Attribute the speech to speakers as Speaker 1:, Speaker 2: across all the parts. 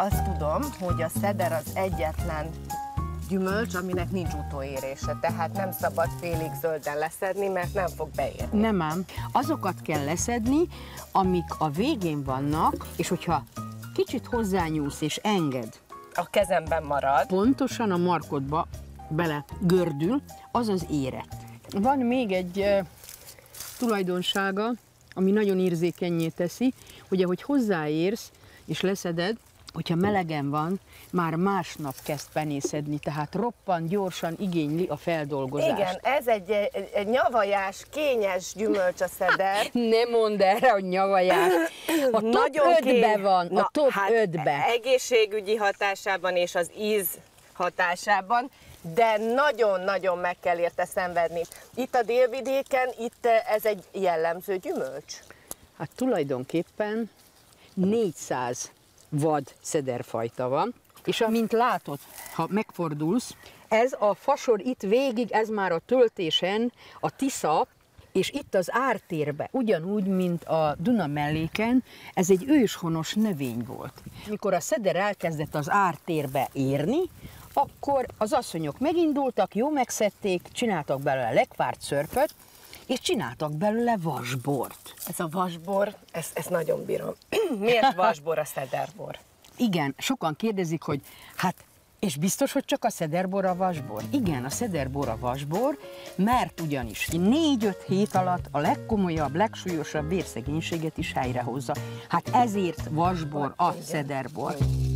Speaker 1: Azt tudom, hogy a szeder az egyetlen gyümölcs, aminek nincs utóérése, tehát nem szabad félig zölden leszedni, mert nem fog beérni.
Speaker 2: Nem ám. Azokat kell leszedni, amik a végén vannak, és hogyha kicsit hozzányúlsz és enged,
Speaker 1: A kezemben marad.
Speaker 2: pontosan a markodba bele gördül, az az érett. Van még egy tulajdonsága, ami nagyon érzékennyé teszi, hogy ahogy hozzáérsz és leszeded, hogyha melegen van, már másnap kezd penészedni, tehát roppant gyorsan igényli a feldolgozást.
Speaker 1: Igen, ez egy nyavajás, kényes gyümölcs a szeder.
Speaker 2: Ne mondd erre, hogy nyavajás. A top 5-ben van, a top 5-ben.
Speaker 1: Egészségügyi hatásában és az íz hatásában, de nagyon-nagyon meg kell érte szenvedni. Itt a délvidéken, itt ez egy jellemző gyümölcs.
Speaker 2: Hát tulajdonképpen 400 vad szederfajta van, és mint látod, ha megfordulsz, ez a fasor itt végig, ez már a töltésen, a Tisza, és itt az ártérbe, ugyanúgy, mint a Duna melléken, ez egy őshonos növény volt. Mikor a szeder elkezdett az ártérbe érni, akkor az asszonyok megindultak, jó megszedték, csináltak belőle lekvárt szörpöt, és csináltak belőle vasbort.
Speaker 1: Ez a vasbor, ezt nagyon bírom. Miért vasbor a szederbor?
Speaker 2: Igen, sokan kérdezik, hogy hát, és biztos, hogy csak a szederbor a vasbor? Igen, a szederbor a vasbor, mert ugyanis 4-5 hét alatt a legkomolyabb, legsúlyosabb vérszegénységet is helyrehozza. Hát ezért vasbor a szederbor.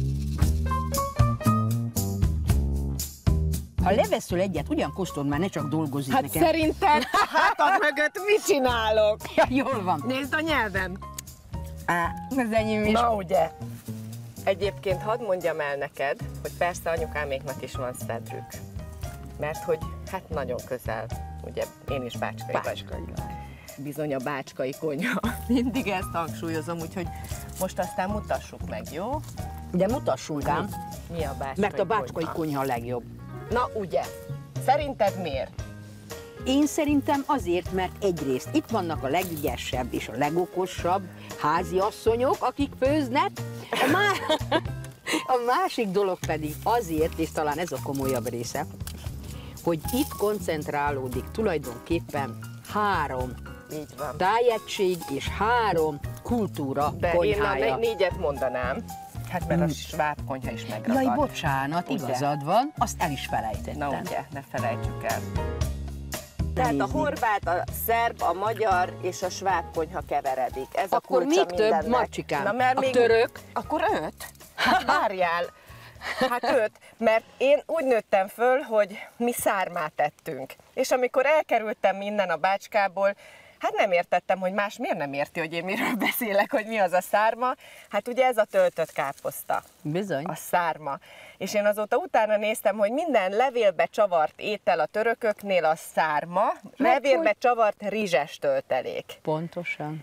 Speaker 2: Ha leveszül egyet, ugyan kóstold már, ne csak dolgozik
Speaker 1: Hát
Speaker 2: nekem.
Speaker 1: szerinted hátad mögött mit csinálok?
Speaker 2: Ja, jól van.
Speaker 1: Nézd a nyelvem.
Speaker 2: Ez enyém is.
Speaker 1: Na ugye, egyébként hadd mondjam el neked, hogy persze anyukáméknak is van szedrük. Mert hogy hát nagyon közel, ugye én is bácskai vagyok. Bizony a bácskai konyha. Mindig ezt hangsúlyozom, úgyhogy most aztán mutassuk meg, jó?
Speaker 2: De mutassunk ám,
Speaker 1: Mi a bácskai
Speaker 2: mert a bácskai konyha a legjobb.
Speaker 1: Na ugye, szerinted miért?
Speaker 2: Én szerintem azért, mert egyrészt itt vannak a legügyesebb és a legokosabb háziasszonyok, akik főznek, a másik dolog pedig azért, és talán ez a komolyabb része, hogy itt koncentrálódik tulajdonképpen 3
Speaker 1: Így van.
Speaker 2: tájegység és 3 kultúra
Speaker 1: De
Speaker 2: konyhája.
Speaker 1: én a 4-et mondanám. Hát mert a sváb konyha is megragad.
Speaker 2: Jaj, bocsánat,
Speaker 1: Ugye?
Speaker 2: igazad van, azt el is felejtettem.
Speaker 1: Na ugye, ne felejtsük el. Tehát a horvát, a szerb, a magyar és a sváb konyha keveredik. Ez
Speaker 2: Akkor
Speaker 1: a kulcsa
Speaker 2: még több,
Speaker 1: mindennek.
Speaker 2: Marcsikám.
Speaker 1: Na, mert
Speaker 2: A
Speaker 1: még
Speaker 2: török?
Speaker 1: Akkor 5? Hát várjál. Hát 5, mert én úgy nőttem föl, hogy mi szármát ettünk. És amikor elkerültem innen a bácskából, hát nem értettem, hogy más miért nem érti, hogy én miről beszélek, hogy mi az a szárma. Hát ugye ez a töltött káposzta.
Speaker 2: Bizony.
Speaker 1: A szárma. És én azóta utána néztem, hogy minden levélbe csavart étel a törököknél a szárma, levélbe csavart rizses töltelék.
Speaker 2: Pontosan.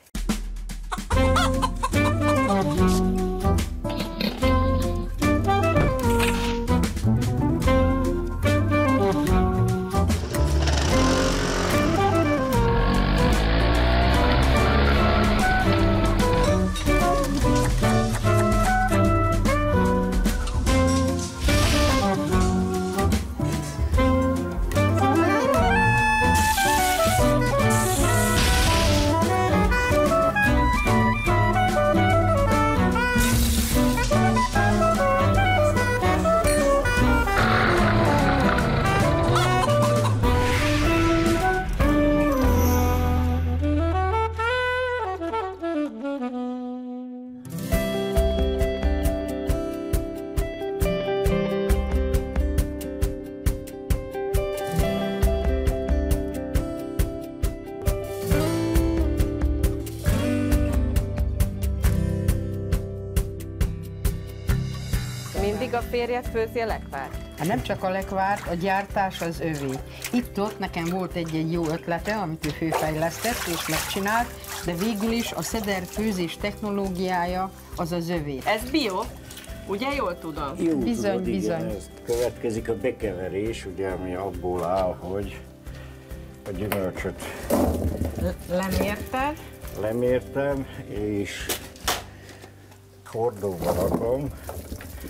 Speaker 1: Mindig a férjed főzi a lekvárt?
Speaker 2: Hát nem csak a lekvárt, a gyártás az övé. Itt-ott nekem volt egy jó ötlete, amit ő főfejlesztett és megcsinált, de végül is a szeder főzés technológiája az az övé.
Speaker 1: Ez bio? Ugye jól tudom?
Speaker 3: Jó,
Speaker 2: Bizony,
Speaker 3: tudod, igen,
Speaker 2: bizony.
Speaker 3: ez következik a bekeverés, ugye, ami abból áll, hogy a gyümölcsöt
Speaker 1: Lemérted?
Speaker 3: lemértem, és hordóba rakom,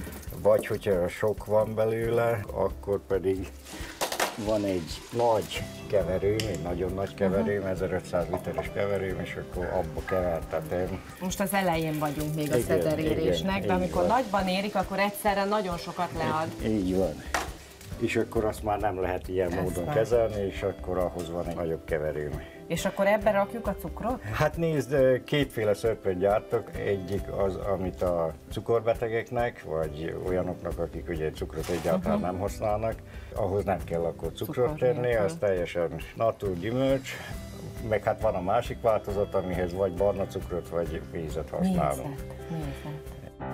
Speaker 3: Vagy hogyha sok van belőle, akkor pedig van egy nagy keverőm, egy nagyon nagy keverőm, 1500 literes keverőm, és akkor abba kevertetem.
Speaker 1: Most az elején vagyunk még a
Speaker 3: Igen,
Speaker 1: szederérésnek,
Speaker 3: igen,
Speaker 1: de amikor
Speaker 3: így van.
Speaker 1: nagyban érik, akkor egyszerre nagyon sokat lead.
Speaker 3: Így van. És akkor azt már nem lehet ilyen módon kezelni, és akkor ahhoz van egy nagyobb keverőm.
Speaker 1: És akkor ebbe rakjuk a cukrot?
Speaker 3: Hát nézd, kétféle szörpöt gyártok, egyik az, amit a cukorbetegeknek, vagy olyanoknak, akik ugye cukrot egyáltalán nem használnak, ahhoz nem kell akkor cukrot tenni, az teljesen natur gyümölcs, meg hát van a másik változat, amihez vagy barna cukrot, vagy vízet használunk.
Speaker 1: Mézet.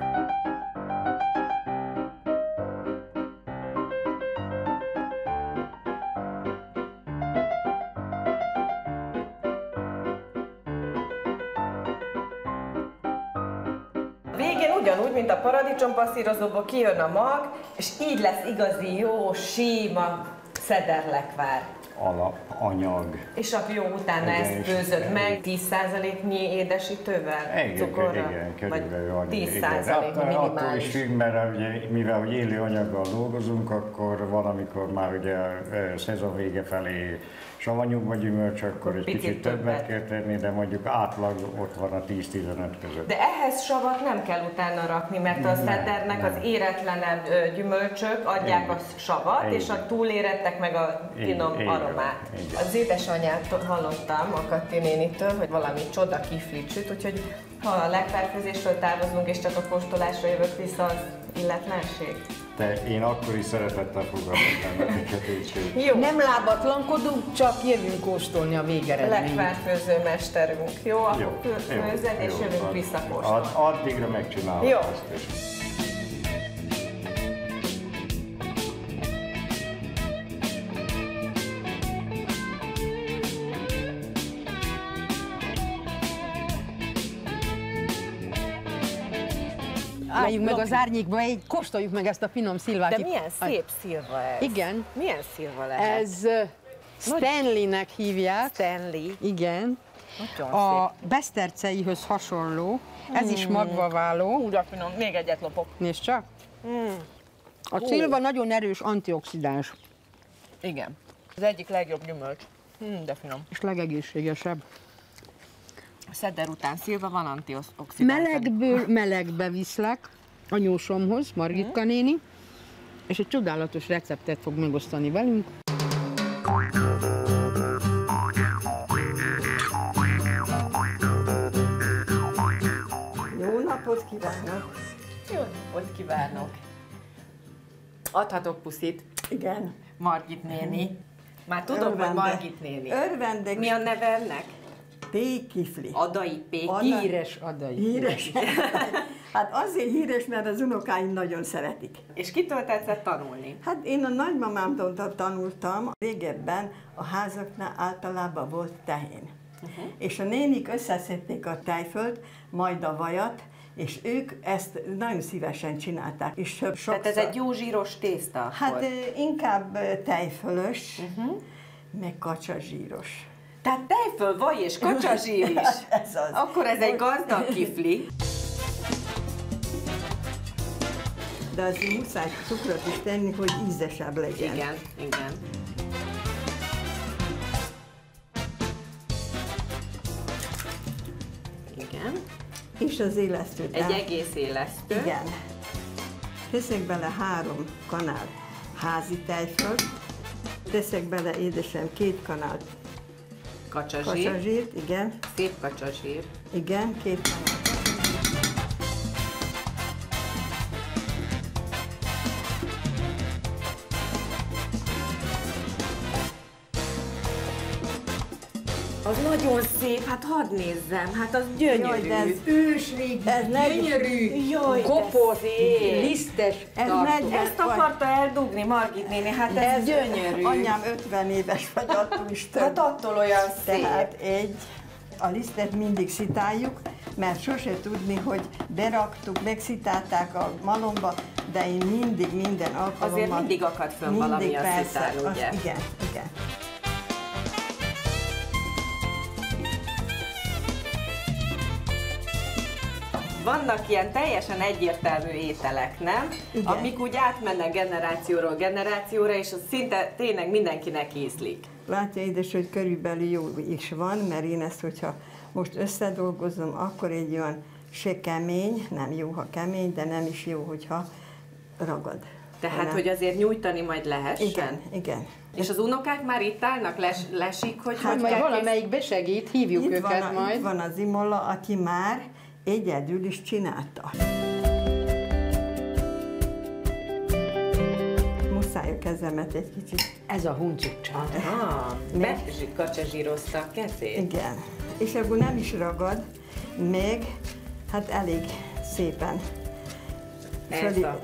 Speaker 1: Végén ugyanúgy, mint a paradicsompasszírozóból kijön a mag, és így lesz igazi, jó, síma szederlekvár.
Speaker 3: Alapanyag.
Speaker 1: És akkor jó, utána
Speaker 3: Igen,
Speaker 1: ezt
Speaker 3: és-
Speaker 1: főzöd meg 10%-nyi édesítővel?
Speaker 3: Igen,
Speaker 1: Cukorra?
Speaker 3: igen, körülbelül
Speaker 1: Vagy
Speaker 3: annyi.
Speaker 1: 10%-nyi
Speaker 3: Attól is
Speaker 1: minimális.
Speaker 3: függ, mert ugye, mivel hogy élő anyaggal dolgozunk, akkor van, amikor már ugye a szezon vége felé savanyúbb a gyümölcs, akkor egy
Speaker 1: Picit
Speaker 3: kicsit többet
Speaker 1: többet.
Speaker 3: kell tenni, de mondjuk átlag ott van a 10-15 között.
Speaker 1: De ehhez savat nem kell utána rakni, mert a szedernek az éretlenebb gyümölcsök adják a savat,
Speaker 3: Igen.
Speaker 1: és a túlérettek meg a finom
Speaker 3: Igen,
Speaker 1: aromát.
Speaker 3: igen.
Speaker 1: Az édesanyjától hallottam, a Kati nénitől, hogy valami csoda kiflit süt, úgyhogy ha a legfertőzésről távozunk és csak a kóstolásra jövök vissza, az illetlenség.
Speaker 3: De én akkor is szeretettel fogadom benneteket, úgyhogy
Speaker 1: Jó,
Speaker 2: Nem lábatlankodunk, csak jövünk kóstolni a végeredményt.
Speaker 1: legfertőző mesterünk. Jó, akkor főzed és jövünk visszakóstolni.
Speaker 3: Addigra megcsinálom
Speaker 1: Jó.
Speaker 3: ezt is.
Speaker 2: Álljunk meg az árnyékba, kóstoljuk meg ezt a finom szilvát.
Speaker 1: De
Speaker 2: itt.
Speaker 1: milyen szép szilva ez.
Speaker 2: Igen.
Speaker 1: Milyen szilva lehet?
Speaker 2: Ez Stanleynek hívják.
Speaker 1: Stanley.
Speaker 2: Igen.
Speaker 1: Nagyon
Speaker 2: A beszterceihöz hasonló. Ez is magvaváló.
Speaker 1: Úgy a finom, még egyet lopok.
Speaker 2: Nézd csak. A szilva nagyon erős antioxidáns,
Speaker 1: Igen. Az egyik legjobb gyümölcs. De finom.
Speaker 2: és legegészségesebb.
Speaker 1: Szeder után szilva van antioxidáns.
Speaker 2: Melegből melegbe viszlek anyósomhoz, Margitka néni, és egy csodálatos receptet fog megosztani velünk.
Speaker 4: Jó napot kívánok!
Speaker 1: Jó napot kívánok! Adhatok puszit,
Speaker 4: Igen.
Speaker 1: Margit néni. Már tudom, hogy Margit néni.
Speaker 4: Örvendek.
Speaker 1: Mi a neve ennek?
Speaker 4: Pékifli.
Speaker 1: Adai Péki.
Speaker 4: Anna-
Speaker 2: Híres adai.
Speaker 4: Híres. Hát azért híres, mert az unokáim nagyon szeretik.
Speaker 1: És kitől tetszett tanulni?
Speaker 4: Hát én a nagymamámtól tanultam. Régebben a házaknál általában volt tehén. És a nénik összeszedték a tejfölt, majd a vajat, és ők ezt nagyon szívesen csinálták. És sokszor...
Speaker 1: Tehát ez egy jó zsíros tészta akkor.
Speaker 4: Hát inkább tejfölös, meg kacsazsíros.
Speaker 1: Tehát tejföl, vaj és kacsazsír is.
Speaker 4: Ez az.
Speaker 1: Akkor ez egy gazdag kifli.
Speaker 4: De azért muszáj cukrot is tenni, hogy ízesebb legyen.
Speaker 1: Igen, igen. Igen.
Speaker 4: És az élesztőt.
Speaker 1: Egy egész élesztő.
Speaker 4: Igen. Teszek bele 3 kanál házi tejfölt, teszek bele édesem 2 kanál
Speaker 1: Kacsazsír.
Speaker 4: kacsazsírt, igen,
Speaker 1: Szép kacsazsír.
Speaker 4: igen, 2 kanál.
Speaker 1: Az nagyon szép, hát hadd nézzem, hát az gyönyörű.
Speaker 4: Jaj, de ez
Speaker 2: Ősrégi,
Speaker 4: Ez
Speaker 2: gyönyörű,
Speaker 1: Jaj, de
Speaker 2: kopott,
Speaker 1: szép.
Speaker 2: lisztes
Speaker 4: Ez
Speaker 2: tartó.
Speaker 4: 40
Speaker 1: Ezt akarta eldugni Margit néni, hát ez gyönyörű.
Speaker 4: Anyám 50 éves vagy, attól is több.
Speaker 1: Hát attól olyan szép.
Speaker 4: Tehát a lisztet mindig szitáljuk, mert sose tudni, hogy beraktuk, megszitálták a malomba, de én mindig minden alkalommal...
Speaker 1: Azért mindig akad fönn valami a
Speaker 4: persze,
Speaker 1: szitár, ugye?
Speaker 4: Igen, igen.
Speaker 1: vannak ilyen teljesen egyértelmű ételek, nem?
Speaker 4: Igen.
Speaker 1: Amik úgy átmennek generációról generációra, és az szinte tényleg mindenkinek ízlik.
Speaker 4: Látja, édes, hogy körülbelül jó is van, mert én ezt, hogyha most összedolgozom, akkor egy olyan se kemény, nem jó, ha kemény, de nem is jó, hogyha ragad.
Speaker 1: Tehát, hogy azért nyújtani majd lehessen?
Speaker 4: Igen, igen.
Speaker 1: És az unokák már itt állnak, lesik, hogy
Speaker 2: Hát majd valamelyik besegít, hívjuk
Speaker 4: Itt
Speaker 2: őket
Speaker 4: van,
Speaker 2: majd.
Speaker 4: itt van az Imola, aki már egyedül is csinálta. Muszáj a kezemet egy kicsit.
Speaker 2: Ez a huncutcsát.
Speaker 1: Becsacsírozta a kezét.
Speaker 4: Igen. És akkor nem is ragad, még hát elég szépen.
Speaker 1: Ez a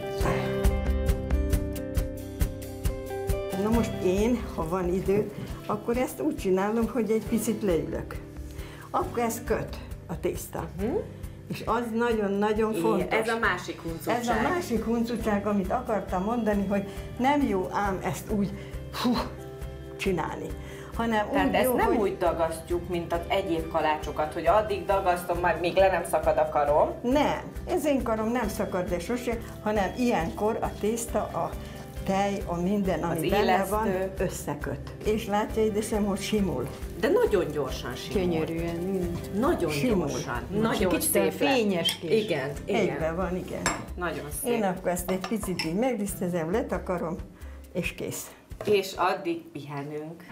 Speaker 4: Na most én, ha van idő, akkor ezt úgy csinálom, hogy egy picit leülök. Akkor ez köt a tészta. És az nagyon-nagyon fontos.
Speaker 1: Ez a másik huncutság.
Speaker 4: Ez a másik huncutság, amit akartam mondani, hogy nem jó ám ezt úgy csinálni, hanem
Speaker 1: Tehát
Speaker 4: úgy
Speaker 1: ezt
Speaker 4: jó,
Speaker 1: nem
Speaker 4: hogy...
Speaker 1: úgy dagasztjuk, mint az egyéb kalácsokat, hogy addig dagasztom, majd még le nem szakad a karom.
Speaker 4: Nem, ez én karom nem szakad le sose, hanem ilyenkor a tészta, a tej, a minden, ami benne
Speaker 1: illesztő.
Speaker 4: van, összeköt. És látja, édesem, hogy simul.
Speaker 1: De nagyon gyorsan simul.
Speaker 2: Gyönyörűen.
Speaker 1: Nagyon
Speaker 4: Simul.
Speaker 1: gyorsan. Nagyon
Speaker 2: Kicsit
Speaker 1: szép
Speaker 2: fényes
Speaker 1: lett.
Speaker 2: kés.
Speaker 1: Igen,
Speaker 4: Egyben
Speaker 1: igen.
Speaker 4: van, igen.
Speaker 1: Nagyon szép.
Speaker 4: Én akkor ezt egy picit így megdisztezem, letakarom, és kész.
Speaker 1: És addig pihenünk.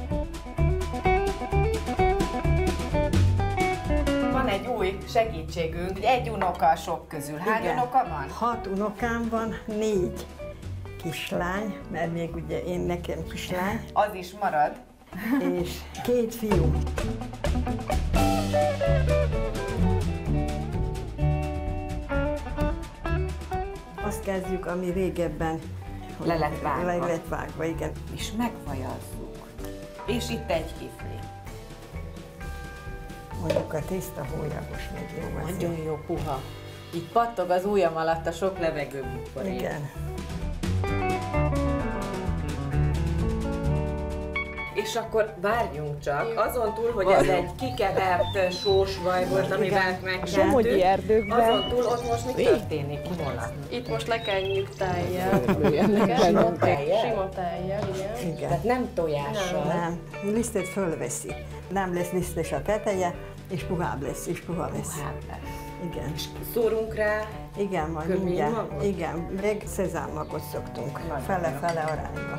Speaker 1: Van egy új segítségünk, egy unoka a sok közül. Hány
Speaker 4: Igen.
Speaker 1: unoka van?
Speaker 4: 6 unokám van, 4 kislány, mert még ugye nekem kislány,
Speaker 1: Az is marad.
Speaker 4: és 2 fiú. Azt kezdjük, ami régebben
Speaker 1: Le lett vágva.
Speaker 4: Le lett vágva, igen.
Speaker 1: És megvajazzuk. És itt egy kifli.
Speaker 4: Mondjuk a tészta hólyagos, még jó lesz.
Speaker 1: Nagyon jó puha. Így pattog az ujjam alatt a sok levegőbukor.
Speaker 4: Igen.
Speaker 1: És akkor várjunk csak, azon túl, hogy ez egy kikevert sós vaj volt, amivel
Speaker 2: Somogyi
Speaker 1: megkeltük,
Speaker 2: erdőkben.
Speaker 1: azon túl ott most mi történik? Imola?
Speaker 5: Itt most lekenjük tejjel.
Speaker 1: Sima tejjel?
Speaker 5: Sima tejjel, igen.
Speaker 4: Igen.
Speaker 1: Tehát nem tojással.
Speaker 4: Nem, lisztet fölveszi. Nem lesz lisztes a teteje, és puhább lesz, és puha lesz.
Speaker 1: Hát lesz.
Speaker 4: Igen.
Speaker 1: Szórunk rá.
Speaker 4: Igen, majd
Speaker 1: Kömény
Speaker 4: mindjárt.
Speaker 1: magot?
Speaker 4: Igen, meg szezámmagot szoktunk. Fele-fele arányba.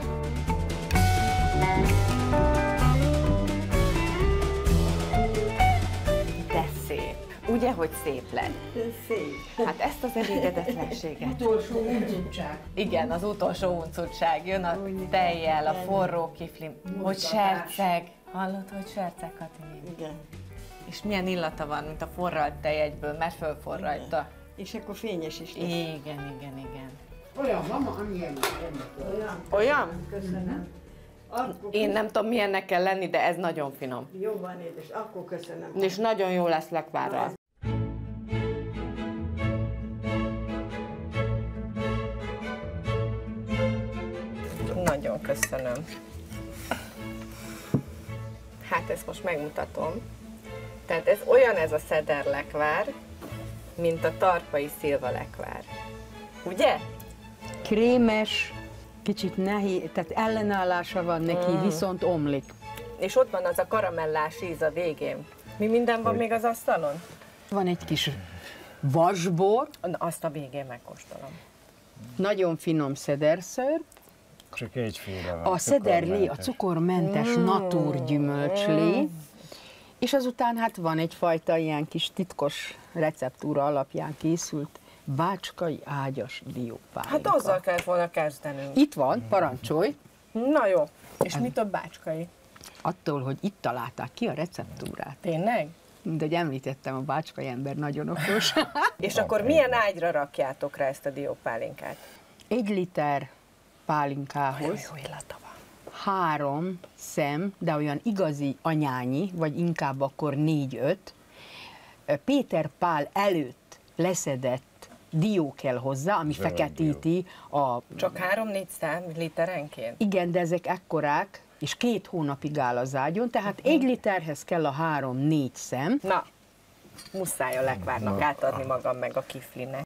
Speaker 1: De szép. Ugye, hogy szép lett?
Speaker 4: Szép.
Speaker 1: Hát ezt az elégedetlenséget.
Speaker 2: Utolsó huncutcsák.
Speaker 1: Igen, az utolsó uncutság. Jön a tejjel, a forró kifli. Hogy serceg. Hallod, hogy serceg, Kati?
Speaker 4: Igen.
Speaker 1: És milyen illata van, mint a forralt tej egyből, mert fölforralta.
Speaker 4: És akkor fényes is lesz.
Speaker 1: Igen, igen, igen.
Speaker 2: Olyan mama, amilyen
Speaker 1: Olyan?
Speaker 4: Köszönöm. Akkor
Speaker 1: Én nem tudom, milyennek kell lenni, de ez nagyon finom.
Speaker 4: jó van, édes, akkor köszönöm.
Speaker 1: És nagyon jó lesz lekvárral. Nagyon köszönöm. Hát ezt most megmutatom. Tehát ez olyan ez a szederlekvár, mint a tarpai szilvalekvár. Ugye?
Speaker 2: Krémes, kicsit nehéz, tehát ellenállása van neki, viszont omlik.
Speaker 1: És ott van az a karamellás íz a végén. Mi minden van még az asztalon?
Speaker 2: Van egy kis vasbor,
Speaker 1: Na, azt a végén megkóstolom.
Speaker 2: nagyon finom szederszőr,
Speaker 3: Csak egyféle van.
Speaker 2: a szederlé, a
Speaker 3: cukormentes.
Speaker 2: cukormentes natúrgyümölcslé, és azután hát van egyfajta ilyen kis titkos receptúra alapján készült bácskai ágyas diópálinka.
Speaker 1: Hát azzal kellett volna kezdenünk.
Speaker 2: Itt van, parancsolj,
Speaker 1: Na jó. És mi több bácskai?
Speaker 2: attól, hogy itt találták ki a receptúrát.
Speaker 1: Tényleg?
Speaker 2: De hogy említettem, a bácskai ember nagyon okos.
Speaker 1: És akkor milyen ágyra rakjátok rá ezt a diópálinkát?
Speaker 2: 1 liter pálinkához
Speaker 1: Jó illata van.
Speaker 2: 3 szem, de olyan igazi anyányi, vagy inkább akkor 4-5, Péter Pál előtt leszedett dió kell hozzá, ami
Speaker 3: Zöld
Speaker 2: feketíti a...
Speaker 1: Csak 3-4 szám literenként?
Speaker 2: Igen, de ezek ekkorák, és 2 hónapig áll az ágyon, tehát 1 literhez kell a 3-4 szem.
Speaker 1: Na, muszáj a lekvárnak átadni magam meg a kiflinek.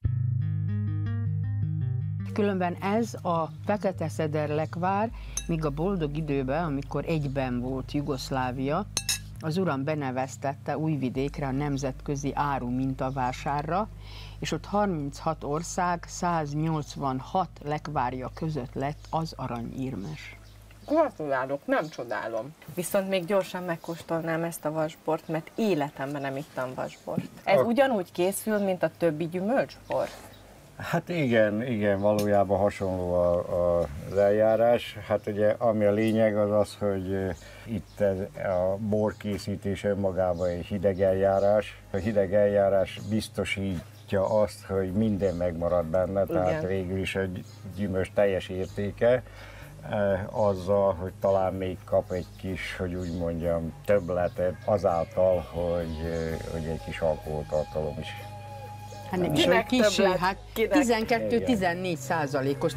Speaker 2: Különben ez a fekete szeder lekvár, míg a boldog időben, amikor egyben volt Jugoszlávia, az uram beneveztette Újvidékre a nemzetközi áru mintavásárra, és ott 36 ország 186 lekvárja között lett az aranyírmes.
Speaker 1: Gratulálok, nem csodálom. Viszont még gyorsan megkóstolnám ezt a vasbort, mert életemben nem ittam vasbort. Ez ugyanúgy készül, mint a többi gyümölcsbor?
Speaker 3: Hát igen, valójában hasonló az eljárás. Hát ugye ami a lényeg az az, hogy itt a bor készítése önmagában egy hideg eljárás. A hideg eljárás biztosítja azt, hogy minden megmarad benne, tehát végül is a gyümölcs teljes értéke, azzal, hogy talán még kap egy kis, hogy úgy mondjam, többletet azáltal, hogy egy kis alkoholtartalom is.
Speaker 2: Hát nem is olyan kicsi, hát 12-14%-os.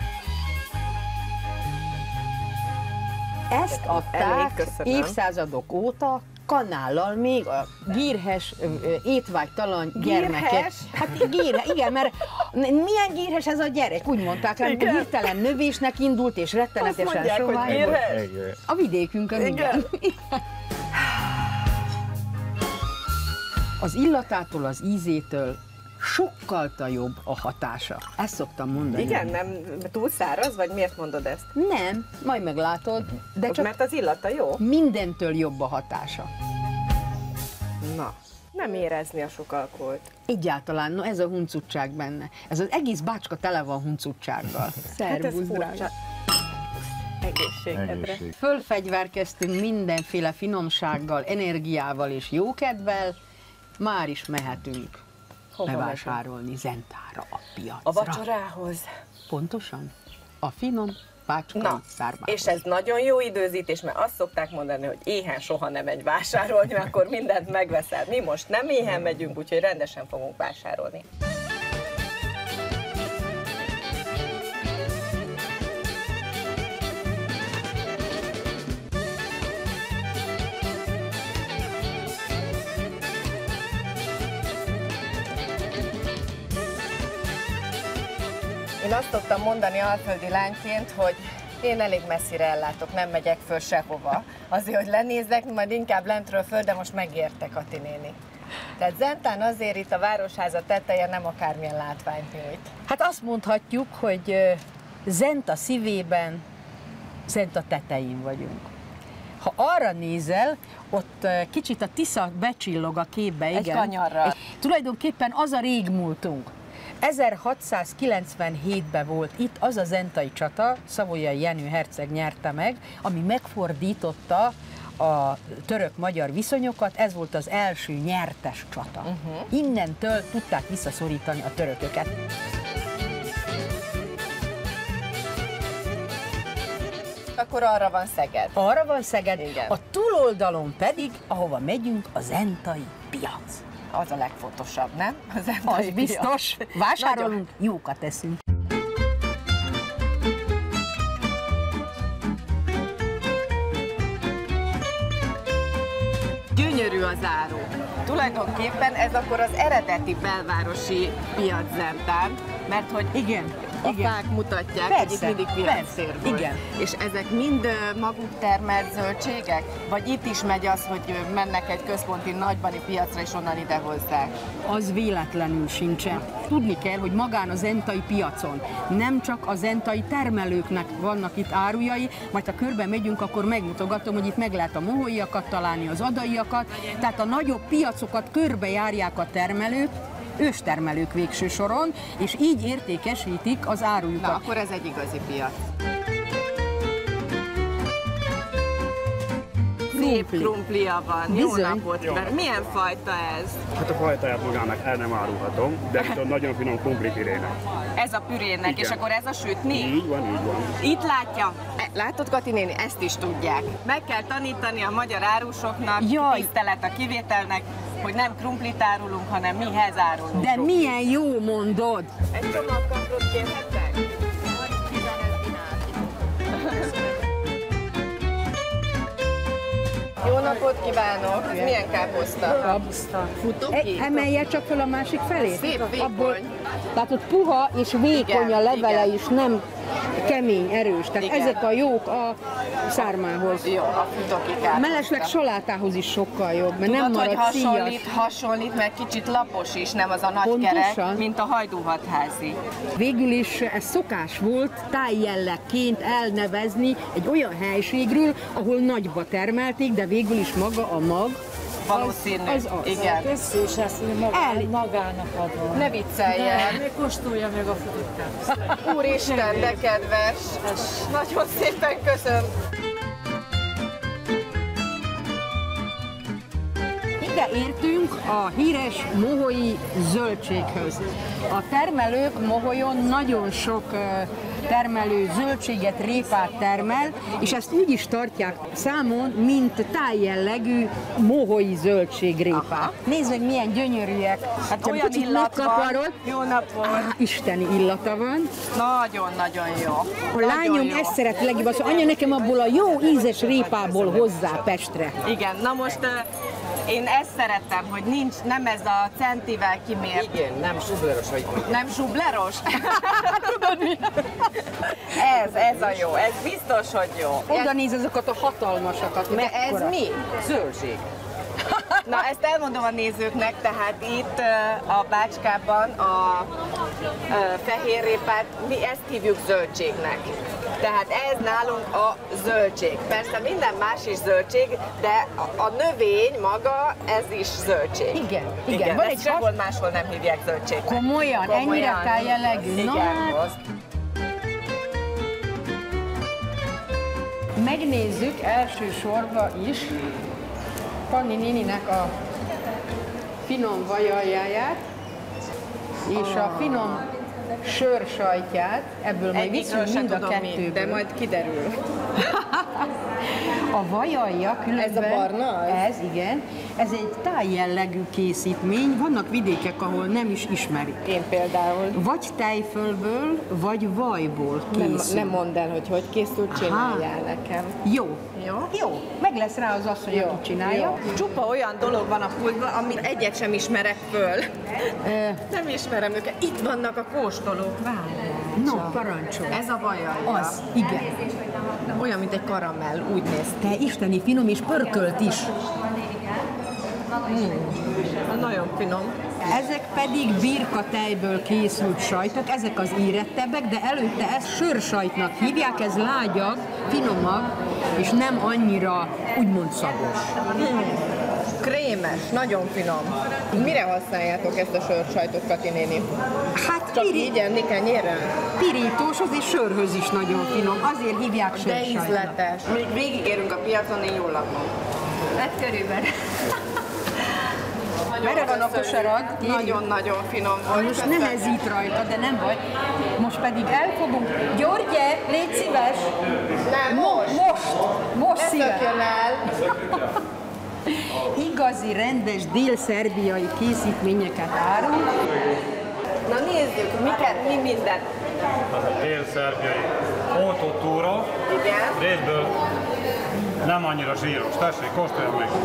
Speaker 2: Ezt adták évszázadok óta kanállal még a gírhes, étvágytalan gyermekek. Hát gírhes, igen, mert milyen gírhes ez a gyerek? Úgy mondták rá, hogy hirtelen növésnek indult és rettenetesen sovány. A vidékünkön, igen. Az illatától, az ízétől sokkal jobb a hatása. Ezt szoktam mondani.
Speaker 1: Igen, nem túl száraz, vagy miért mondod ezt?
Speaker 2: Nem, majd meglátod, de csak
Speaker 1: mert az illata jó?
Speaker 2: Mindentől jobb a hatása.
Speaker 1: Na, nem érezni a sok alkoholt.
Speaker 2: Egyáltalán, no ez a huncutság benne. Ez az egész bácska tele van huncutsággal. Szervusz, drága.
Speaker 1: Egészségedre.
Speaker 2: Fölfegyverkeztünk mindenféle finomsággal, energiával és jókedvel, már is mehetünk bevásárolni Zentára a piacra.
Speaker 1: A vacsorához.
Speaker 2: Pontosan. A finom bácskai szárbához.
Speaker 1: És ez nagyon jó időzítés, mert azt szokták mondani, hogy éhen soha nem megy vásárolni, akkor mindent megveszel. Mi most nem éhen megyünk, úgyhogy rendesen fogunk vásárolni. Én azt szoktam mondani alföldi lányként, hogy én elég messzire ellátok, nem megyek föl sehova. Azért, hogy lenézzek, majd inkább lentről föl, de most megértek, Kati néni. Tehát Zentán azért itt a Városháza teteje nem akármilyen látványt nyújt.
Speaker 2: Hát azt mondhatjuk, hogy Zenta szívében, Zenta tetején vagyunk. Ha arra nézel, ott kicsit a Tisza becsillog a képbe, igen.
Speaker 1: Egy kanyarral.
Speaker 2: Tulajdonképpen az a régmúltunk. 1697-ben volt itt az a zentai csata, Savoyai Jenő herceg nyerte meg, ami megfordította a török-magyar viszonyokat, ez volt az első nyertes csata. Innentől tudták visszaszorítani a törököket.
Speaker 1: Akkor arra van Szeged.
Speaker 2: Arra van Szeged,
Speaker 1: igen.
Speaker 2: A túloldalon pedig, ahova megyünk, a zentai piac.
Speaker 1: Az a legfontosabb, nem?
Speaker 2: Az biztos. Vásárolunk, jókat eszünk.
Speaker 1: Gyönyörű az áru. Tulajdonképpen ez akkor az eredeti belvárosi piac Zentán, mert hogy
Speaker 2: igen.
Speaker 1: A fák mutatják,
Speaker 2: persze,
Speaker 1: hogy itt mindig piactér volt.
Speaker 2: Igen.
Speaker 1: És ezek mind maguk termelt zöldségek? Vagy itt is megy az, hogy mennek egy központi nagybani piacra, és onnan ide hozzák?
Speaker 2: Az véletlenül sincsen. Tudni kell, hogy magán a zentai piacon nem csak a zentai termelőknek vannak itt árujai, majd ha körbe megyünk, akkor megmutogatom, hogy itt meg lehet a mohóiakat találni, az adaiakat, tehát a nagyobb piacokat körbejárják a termelők, őstermelők végső soron, és így értékesítik az árujukat.
Speaker 1: Na, akkor ez egy igazi piac. Szép krumplia van, jó napot! Jó. Milyen fajta ez?
Speaker 6: Hát a fajtáját magának el nem árulhatom, de viszont nagyon finom krumplipürének.
Speaker 1: Ez a pürének, igen. És akkor ez a sütni?
Speaker 6: Így van, így van.
Speaker 1: Itt látja. Látod, Kati néni, ezt is tudják. Meg kell tanítani a magyar árusoknak, tisztelet a kivételnek, hogy nem krumplit árulunk, hanem mihez árulunk.
Speaker 2: De milyen jó mondod!
Speaker 1: Egy csomag kaprot kérhetek? Jó napot kívánok! Milyen káposzta?
Speaker 5: Kapuszta.
Speaker 2: Emelje csak fel a másik felét.
Speaker 1: Szép, vékony.
Speaker 2: Tehát ott puha és vékony
Speaker 1: Igen,
Speaker 2: a levele
Speaker 1: igen.
Speaker 2: is, nem kemény, erős. Tehát
Speaker 1: Igen.
Speaker 2: ezek a jók a szármához.
Speaker 1: Jó, a futoki káposzta.
Speaker 2: Mellesleg salátához is sokkal jobb, mert nem
Speaker 1: Tudod, hogy
Speaker 2: marad szíjas.
Speaker 1: hasonlít, mert kicsit lapos is, nem az a nagy
Speaker 2: Pontosan.
Speaker 1: kerek, mint a hajdúhatházi.
Speaker 2: Végül is ez szokás volt tájjellegként elnevezni egy olyan helységről, ahol nagyba termelték, de végül is maga a mag
Speaker 1: Valószínű.
Speaker 2: az.
Speaker 1: Igen.
Speaker 5: Össze is ezt magának adva.
Speaker 1: Ne vicceljen!
Speaker 5: Még kóstolja meg a futókáposztát.
Speaker 1: Úristen, de kedves! Nagyon szépen köszönöm!
Speaker 2: Ide értünk a híres mohoi zöldséghöz. A termelők Moholyon nagyon sok termelő zöldséget, répát termel, és ezt úgy is tartják számon, mint tájjellegű mohoi zöldségrépát. Nézd meg, milyen gyönyörűek!
Speaker 1: Hát
Speaker 2: Csak
Speaker 1: olyan
Speaker 2: kicsit
Speaker 1: illat van.
Speaker 2: megkaparod.
Speaker 1: Jó napot!
Speaker 2: Isteni illata van.
Speaker 1: Nagyon-nagyon jó.
Speaker 2: A lányom ezt szereti legjobban, azt mondja, anya, nekem abból a jó ízes répából hozzá Pestre.
Speaker 1: Igen, na most én ezt szerettem, hogy nem ez a centivel kimért.
Speaker 7: Igen, nem zsubleros vagy.
Speaker 1: Nem zsubleros? Tudod mi? Ez a jó, ez biztos, hogy jó.
Speaker 2: Oda néz azokat a hatalmasakat,
Speaker 1: De ez
Speaker 2: mekkora.
Speaker 1: mi?
Speaker 7: Zöldség.
Speaker 1: Na, ezt elmondom a nézőknek, tehát itt a Bácskában a fehérrépát, mi ezt hívjuk zöldségnek. Tehát ez nálunk a zöldség. Persze minden más is zöldség, de a növény maga, ez is zöldség.
Speaker 2: Igen. Van
Speaker 1: Ezt
Speaker 2: egy
Speaker 1: sehol máshol nem hívják zöldségnek.
Speaker 2: Komolyan? Ennyire tájjellegű?
Speaker 1: Igen.
Speaker 2: Na hát, megnézzük elsősorban is Panni néninek a finom vajaljáját és a finom sörsajtját, ebből majd
Speaker 1: Egyikről
Speaker 2: viszünk
Speaker 1: sem
Speaker 2: mind a
Speaker 1: tudom mi,
Speaker 2: kettőből.
Speaker 1: de majd kiderül.
Speaker 2: A vajalja különben...
Speaker 1: Ez a barna?
Speaker 2: Ez, igen. Ez egy tájjellegű készítmény. Vannak vidékek, ahol nem is ismerik.
Speaker 1: Én például.
Speaker 2: Vagy tejfölből, vagy vajból készül.
Speaker 1: Nem mondd el, hogy készült, csináljál nekem.
Speaker 2: Jó.
Speaker 1: Jó?
Speaker 2: Jó. Meg lesz rá az asszony, aki csinálja.
Speaker 1: Jó. Csupa olyan dolog van a pultban, amit egyet sem ismerek föl. Nem ismerem őket. Itt vannak a kóstolók, várjál.
Speaker 2: No, parancsol.
Speaker 1: Ez a vajalja.
Speaker 2: Az, igen.
Speaker 1: Olyan, mint egy karamell, úgy néz ki.
Speaker 2: Te isteni finom és pörkölt is.
Speaker 1: Nagyon finom.
Speaker 2: Ezek pedig birkatejből készült sajtok, ezek az érettebbek, de előtte ezt sörsajtnak hívják, ez lágyabb, finomabb, és nem annyira úgymond szagos.
Speaker 1: Krémes, nagyon finom. Mire használjátok ezt a sörsajtot, Kati néni?
Speaker 2: Hát
Speaker 1: Csak így enni kenyérrel?
Speaker 2: pirítós, az és sörhöz is nagyon finom, azért hívják
Speaker 1: De
Speaker 2: sörsajtnak.
Speaker 1: ízletes. Még végigérünk a piacon, én jól lakom.
Speaker 5: Hát körülbelül.
Speaker 2: Merre van a kosarad?
Speaker 1: Nagyon-nagyon finom volt.
Speaker 2: Most nehezít rajta, de nem baj. Most pedig elfogunk. Györgye, légy szíves!
Speaker 1: Nem, most!
Speaker 2: Most
Speaker 1: Ne
Speaker 2: szíves!
Speaker 1: szökjön el!
Speaker 2: Igazi, rendes dél-szerbiai készítményeket árul.
Speaker 1: Na nézzük, mi minden.
Speaker 6: Az a dél-szerbiai autótúra,
Speaker 1: Igen.
Speaker 6: részből nem annyira zsíros. Tessék, kóstoljam meg!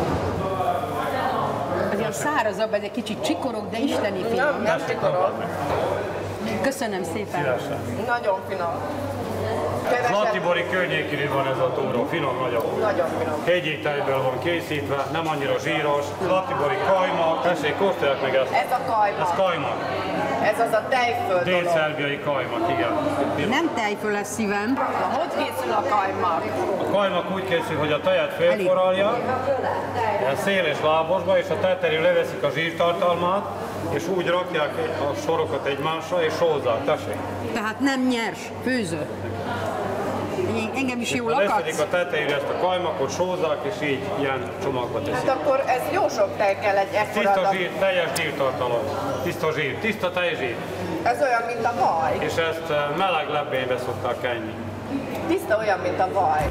Speaker 2: Azért szárazabb, ez egy kicsit csikorog, de isteni finom.
Speaker 1: Nem csikorog.
Speaker 2: Köszönöm szépen.
Speaker 6: Szívesen.
Speaker 1: Nagyon finom. Kevesebb,
Speaker 6: Zlatibori környékén van ez a túró, finom nagyon.
Speaker 1: nagyon finom.
Speaker 6: Hegyi tejből van készítve, nem annyira zsíros. Zlatibori kajma, tessék, kóstolják meg ezt.
Speaker 1: Ez a kajma.
Speaker 6: Ez kajma.
Speaker 1: Ez az a tejföld dolog.
Speaker 6: Dél-szerbiai kajmak, igen.
Speaker 2: Nem tejföl lesz szívem.
Speaker 1: Na, hogy készül a kajmak?
Speaker 6: A kajmak úgy készül, hogy a tejet félforralja, ilyen széles lábosba, és a teterű leveszik a zsírtartalmát, és úgy rakják a sorokat egymásra, és sózzák, tessék.
Speaker 2: Tehát nem nyers, főző. Engem is jól
Speaker 6: Leszedik
Speaker 2: akadsz?
Speaker 6: a tetejére ezt a kajmakot, sózzák, és így ilyen csomagba teszik.
Speaker 1: Hát akkor ez jó sok tej kell egy ekkora
Speaker 6: Tiszta
Speaker 1: adag.
Speaker 6: zsír, teljes zsírtartalom. Tiszta zsír, tiszta tejzsír.
Speaker 1: Ez olyan, mint a vaj.
Speaker 6: És ezt meleg lebbébe szokták enni.
Speaker 1: Tiszta olyan, mint a vaj.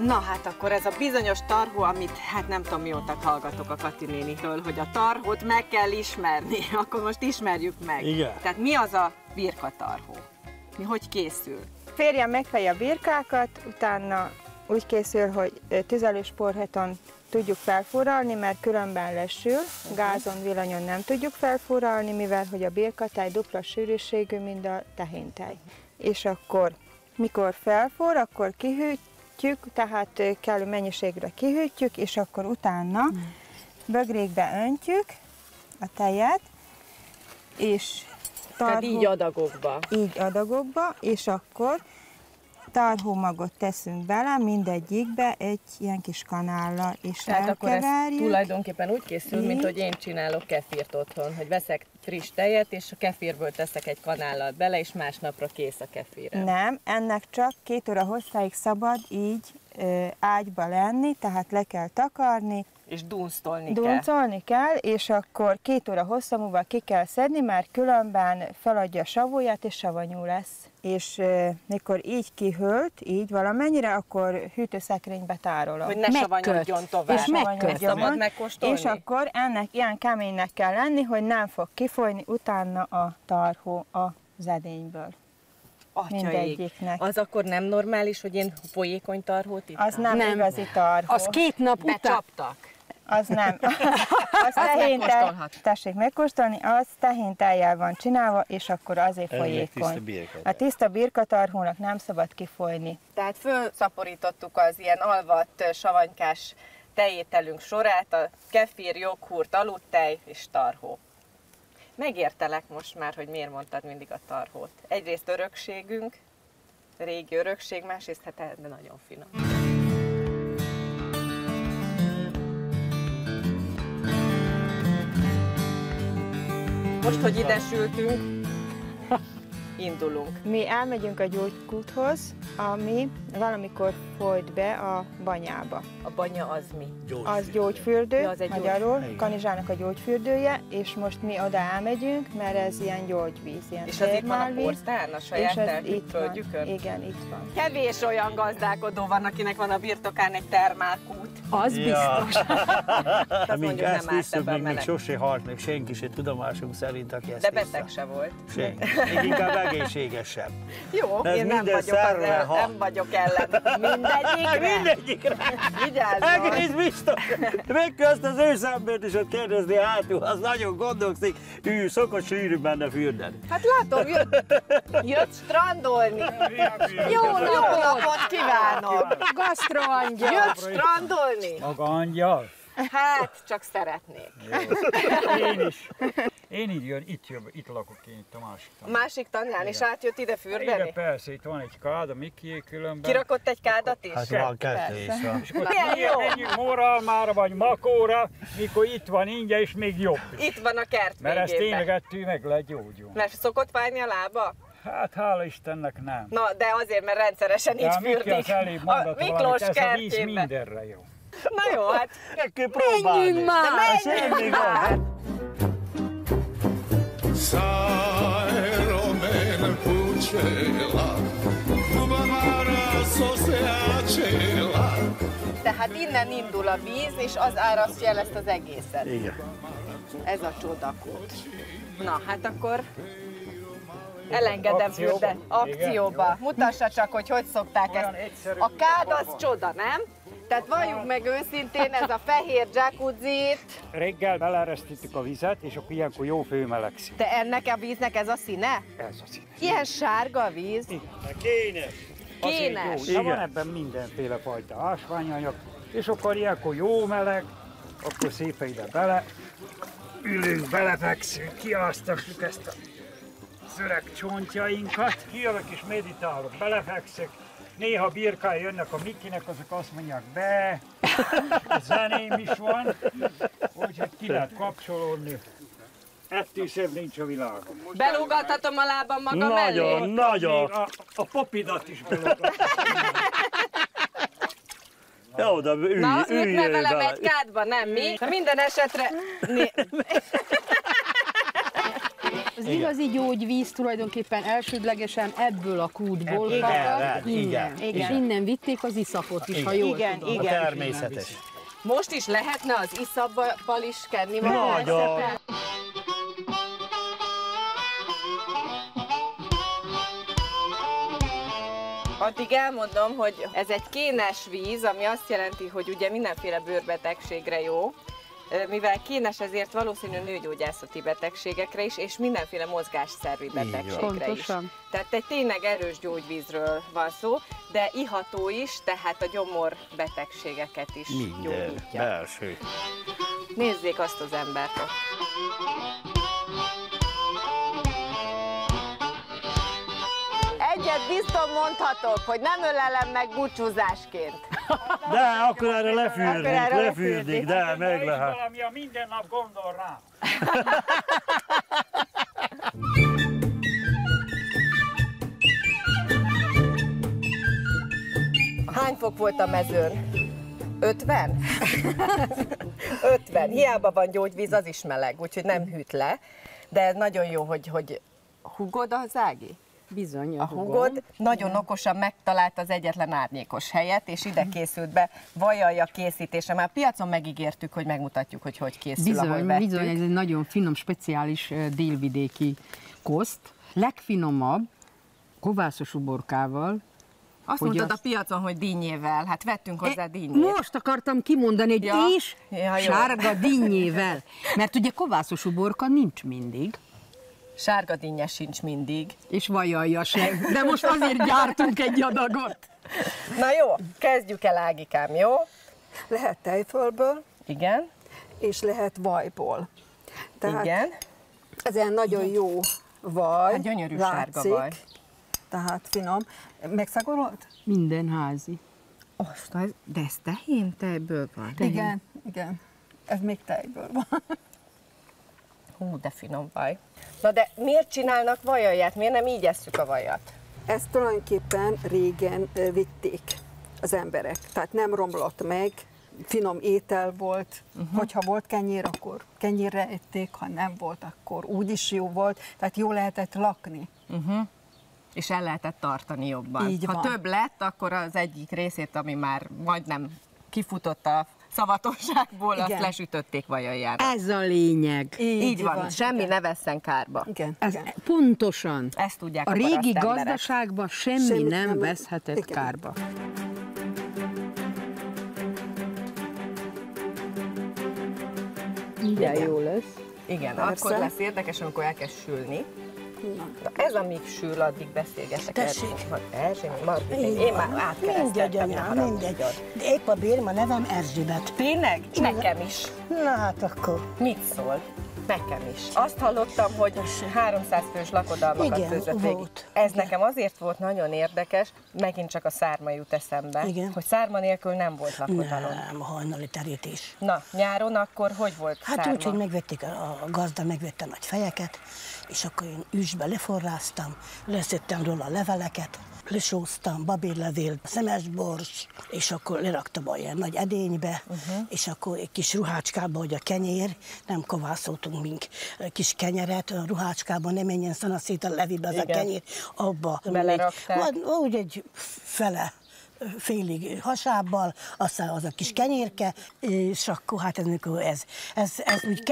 Speaker 1: Na hát akkor ez a bizonyos tarhó, amit hát nem tudom mióta hallgatok a Kati nénitől, hogy a tarhót meg kell ismerni. Akkor most ismerjük meg.
Speaker 8: Igen.
Speaker 1: Tehát mi az a birkatarhó? Mi hogy készül?
Speaker 9: Férjem megfejje a birkákat, utána úgy készül, hogy tüzelős porheton tudjuk felforralni, mert különben lesül, gázon, villanyon nem tudjuk felforralni, mivel hogy a birkatáj dupla sűrűségű, mint a tehéntej. És akkor, mikor felforr, akkor kihűtjük, tehát kellő mennyiségre kihűtjük, és akkor utána bögrékbe öntjük a tejet, és
Speaker 1: Tehát így adagokba.
Speaker 9: Így adagokba, és akkor tarhómagot teszünk bele, mindegyikbe egy ilyen kis kanállal, és
Speaker 1: Tehát akkor ez
Speaker 9: elkeverjük.
Speaker 1: tulajdonképpen úgy készül, mint
Speaker 9: Így.
Speaker 1: hogy én csinálok kefírt otthon, hogy veszek friss tejet, és a kefírből teszek egy kanállal bele, és másnapra kész a kefíre.
Speaker 9: Nem, ennek csak 2 óra hosszáig szabad így ágyba lenni, tehát le kell takarni,
Speaker 1: És dunsztolni kell.
Speaker 9: duncolni kell, és akkor 2 óra hossza múlva ki kell szedni, mert különben feladja a savóját, és savanyú lesz. És mikor így kihűlt, így valamennyire, akkor hűtőszekrénybe tárolom.
Speaker 1: Hogy ne savanyodjon tovább.
Speaker 2: És megköt.
Speaker 1: Szabad megkóstolni?
Speaker 9: És akkor ennek ilyen keménynek kell lenni, hogy nem fog kifolyni utána a tarhó az edényből.
Speaker 1: Atyaik.
Speaker 9: mindegyiknek.
Speaker 1: Az akkor nem normális, hogy én folyékony tarhót ittam?
Speaker 9: Az nem igazi tarhó.
Speaker 2: Az 2 nap után...
Speaker 1: Becsaptak.
Speaker 9: Az nem. Az tehéntej,
Speaker 1: megkóstolhat.
Speaker 9: tessék megkóstolni, az tehéntejjel van csinálva, és akkor azért folyékony. A tiszta birkatarhónak nem szabad kifolyni.
Speaker 1: Tehát fölszaporítottuk az ilyen alvadt, savanykás tejételünk sorát, a kefír, joghurt, aludtej és tarhó. Megértelek most már, hogy miért mondtad mindig a tarhót. Egyrészt örökségünk, régi örökség, másrészt hát de nagyon finom. Most, hogy ide sültünk, indulunk.
Speaker 9: Mi elmegyünk a gyógykúthoz, ami valamikor folyt be a banyába.
Speaker 1: A banya az mi?
Speaker 9: Az gyógyfürdő,
Speaker 1: Ja, az egy
Speaker 9: magyarul, Kanizsának a gyógyfürdője, és most mi oda elmegyünk, mert ez ilyen gyógyvíz, ilyen
Speaker 1: És az itt van a
Speaker 9: termálvíz,
Speaker 1: portán, a
Speaker 9: és
Speaker 1: saját
Speaker 9: ez
Speaker 1: termük
Speaker 9: itt van.
Speaker 1: földjükön?
Speaker 9: Igen, itt van.
Speaker 1: Kevés olyan gazdálkodó van, akinek van a birtokán egy termálkút.
Speaker 2: Az biztos.
Speaker 1: Azt mondjuk nem állt ebbe a
Speaker 8: még
Speaker 1: meleg.
Speaker 8: sosé halt meg senki se tudomásunk szerint, aki ezt
Speaker 1: De
Speaker 8: iszta.
Speaker 1: beteg se volt.
Speaker 8: Senki. Még inkább egészségesebb.
Speaker 1: Jó,
Speaker 8: Ez
Speaker 1: én nem
Speaker 8: minden
Speaker 1: vagyok,
Speaker 8: szerve hat.
Speaker 1: nem vagyok ellen. Mindegyikre?
Speaker 8: Mindegyikre.
Speaker 1: Vigyázzon!
Speaker 8: Egész biztos. Meg közt az őszembert is ott kérdezni hátul, az nagyon gondolkozik, ő szokott sűrű benne fürdeni.
Speaker 1: Hát látom, jött strandolni. Jó napot kívánok!
Speaker 2: Gasztroangyal.
Speaker 1: Jött strandolni?
Speaker 10: Maga angyal?
Speaker 1: Hát, csak szeretnék.
Speaker 10: Én is. Én így jön, itt lakok én, itt a másik tanán.
Speaker 1: Másik tanján is átjött ide
Speaker 10: Ide
Speaker 1: fürdeni?
Speaker 10: persze, itt van egy kád, a Mikié különben.
Speaker 1: Kirakott egy kádat is?
Speaker 8: Hát van kettő is van.
Speaker 10: És akkor
Speaker 1: Milyen jó!
Speaker 10: menjünk Moralmára vagy Makóra, mikor itt van ingyen, és még jobb is.
Speaker 1: Itt van a kert
Speaker 10: Mert ezt
Speaker 1: végében.
Speaker 10: tényleg ettől meg lehet gyógyulni.
Speaker 1: Mert szokott fájni a lába?
Speaker 10: Hát hála Istennek nem.
Speaker 1: Na, de azért, mert rendszeresen
Speaker 10: De
Speaker 1: így
Speaker 10: a Miki
Speaker 1: fürdik.
Speaker 10: az elébb
Speaker 1: A
Speaker 10: mondott
Speaker 1: Miklós
Speaker 10: valamit, ez a víz
Speaker 1: kertjében.
Speaker 10: mindenre jó.
Speaker 1: Na jó, hát
Speaker 8: Kell próbálni.
Speaker 2: Menjünk már!
Speaker 8: Semmi gond.
Speaker 11: Sai Roman Pucella, Cubamara Sociacella.
Speaker 1: tehát innen indul a víz, és az árasztja el ezt az egészet.
Speaker 8: Igen.
Speaker 1: Ez a csodakút. Na, hát akkor elengedem fürde akcióba. Mutassa csak, hogy szokták ezt. A kád az csoda, nem? Tehát valljuk meg őszintén, ez a fehér jacuzzit,
Speaker 10: Reggel beleresztítjük a vizet, és akkor ilyenkor jó főmelegszik.
Speaker 1: de ennek a víznek ez a színe?
Speaker 10: Ez a színe.
Speaker 1: Ilyen sárga a víz?
Speaker 8: Kénes.
Speaker 1: Kénes.
Speaker 10: De van ebben mindenféle fajta ásványanyag, és akkor ilyenkor jó meleg, akkor szépen ide bele, ülünk, belefekszünk, kiasztassuk ezt a szöreg csontjainkat, kijövök és meditálok, belefekszek, néha birkái jönnek a Mikinek, azok azt mondják be, a zeném is van, úgyhogy ki lehet kapcsolódni. Ettől szebb nincs a világon.
Speaker 1: Belógathatom a lábam maga
Speaker 8: Nagyon,
Speaker 1: mellé?
Speaker 8: nagyon.
Speaker 10: A popidat is belógatom.
Speaker 8: Ja, oda ülj,
Speaker 1: Na,
Speaker 8: üljél
Speaker 1: ütne velem
Speaker 8: bele.
Speaker 1: egy kádba, nem mi? Na minden esetre...
Speaker 2: Az igazi gyógyvíz tulajdonképpen elsődlegesen ebből a kútból fakad.
Speaker 8: Igen.
Speaker 2: És innen vitték az iszapot is, ha jól tudom.
Speaker 8: A természetes.
Speaker 1: Most is lehetne az iszapból is kenni valamit?
Speaker 8: Nagyon.
Speaker 1: Addig elmondom, hogy ez egy kénes víz, ami azt jelenti, hogy ugye mindenféle bőrbetegségre jó, mivel kénes, ezért valószínű nőgyógyászati betegségekre is, és mindenféle mozgásszervi betegségre is. Tehát egy tényleg erős gyógyvízről van szó, de iható is, tehát a gyomor betegségeket is gyógyítja.
Speaker 8: Belső.
Speaker 1: Nézzék azt az embert ott. Egyet biztos mondhatok, hogy nem ölelem meg búcsúzásként.
Speaker 8: De akkor erre lefürdik, de meg lehet.
Speaker 10: Valami a minden nap gondol rám.
Speaker 1: Hány fok volt a mezőn? 50? 50. Hiába van gyógyvíz, az is meleg, úgyhogy nem hűt le. De nagyon jó, hogy húgod az Ági?
Speaker 2: Bizony,
Speaker 1: a húgod nagyon okosan megtalálta az egyetlen árnyékos helyet, és ide készült be vajalja készítése. Már piacon megígértük, hogy megmutatjuk, hogy készül, ahol vettük.
Speaker 2: Bizony, ez egy nagyon finom, speciális délvidéki koszt. Legfinomabb, kovászos uborkával.
Speaker 1: Azt mondtad a piacon, hogy dinnyével. Hát vettünk hozzá dinnyét.
Speaker 2: Most akartam kimondani, hogy és sárga dinnyével. Mert ugye kovászos uborka nincs mindig.
Speaker 1: Sárga dinnye sincs mindig.
Speaker 2: És vajalja sem. De most azért gyártunk egy adagot.
Speaker 1: Na jó, kezdjük el, Ágikám, jó?
Speaker 12: Lehet tejfölből.
Speaker 1: Igen.
Speaker 12: És lehet vajból. Tehát
Speaker 1: igen.
Speaker 12: Ez egy nagyon jó vaj.
Speaker 1: Hát gyönyörű sárga vaj.
Speaker 12: Tehát finom. Megszagolod?
Speaker 2: Minden házi.
Speaker 1: De ez tehén tejből van?
Speaker 12: Igen, igen. Ez még tejből van.
Speaker 1: Hú, de finom vaj. Na de miért csinálnak vajalját? Miért nem így esszük a vajat?
Speaker 12: Ezt tulajdonképpen régen vitték az emberek. Tehát nem romlott meg, finom étel volt. Hogyha volt kenyér, akkor kenyérre ették, ha nem volt, akkor úgyis jó volt. Tehát jó lehetett lakni.
Speaker 1: És el lehetett tartani jobban.
Speaker 12: Így
Speaker 1: ha
Speaker 12: van.
Speaker 1: több lett, akkor az egyik részét, ami már majdnem kifutott a szavatosságból, azt lesütötték vajajjára.
Speaker 2: Ez a lényeg.
Speaker 1: Így van. Semmi ne vesszen kárba.
Speaker 12: Igen.
Speaker 2: Pontosan.
Speaker 1: Ezt tudják
Speaker 2: a régi gazdaságban semmi nem veszhetett kárba.
Speaker 1: Igen.
Speaker 2: Jó lesz.
Speaker 1: Igen, akkor lesz érdekes, amikor elkezd sülni. Na, ez amíg sül, addig beszélgetek.
Speaker 13: Tessék.
Speaker 1: Én már átkeresztettem.
Speaker 13: Mindegy. De épp a bérma nevem Erzsébet.
Speaker 1: Tényleg? Nekem is.
Speaker 13: Na hát akkor.
Speaker 1: Mit szól? Nekem is. Azt hallottam, hogy 300 fős lakodalmakat főzött végig. Ez nekem azért volt nagyon érdekes, megint csak a szárma jut eszembe, hogy szárma nélkül nem volt lakodalom.
Speaker 13: Nem, a hajnali terítés.
Speaker 1: Na, nyáron akkor hogy volt szárma?
Speaker 13: Hát úgy, hogy megvették a gazda, megvette nagy fejeket, és akkor én üsbe leforráztam, leszedtem róla a leveleket, lesóztam, babérlevél, szemesbors, és akkor leraktam a ilyen nagy edénybe, és akkor egy kis ruhácskába, hogy a kenyér, nem kovászoltunk mink kis kenyeret, a ruhácskába nem menjen szanaszét a levébe az a kenyér, abba.
Speaker 1: Belerakták.
Speaker 13: Úgy egy fele félig hasábbal, aztán az a kis kenyérke, és akkor hát ez úgy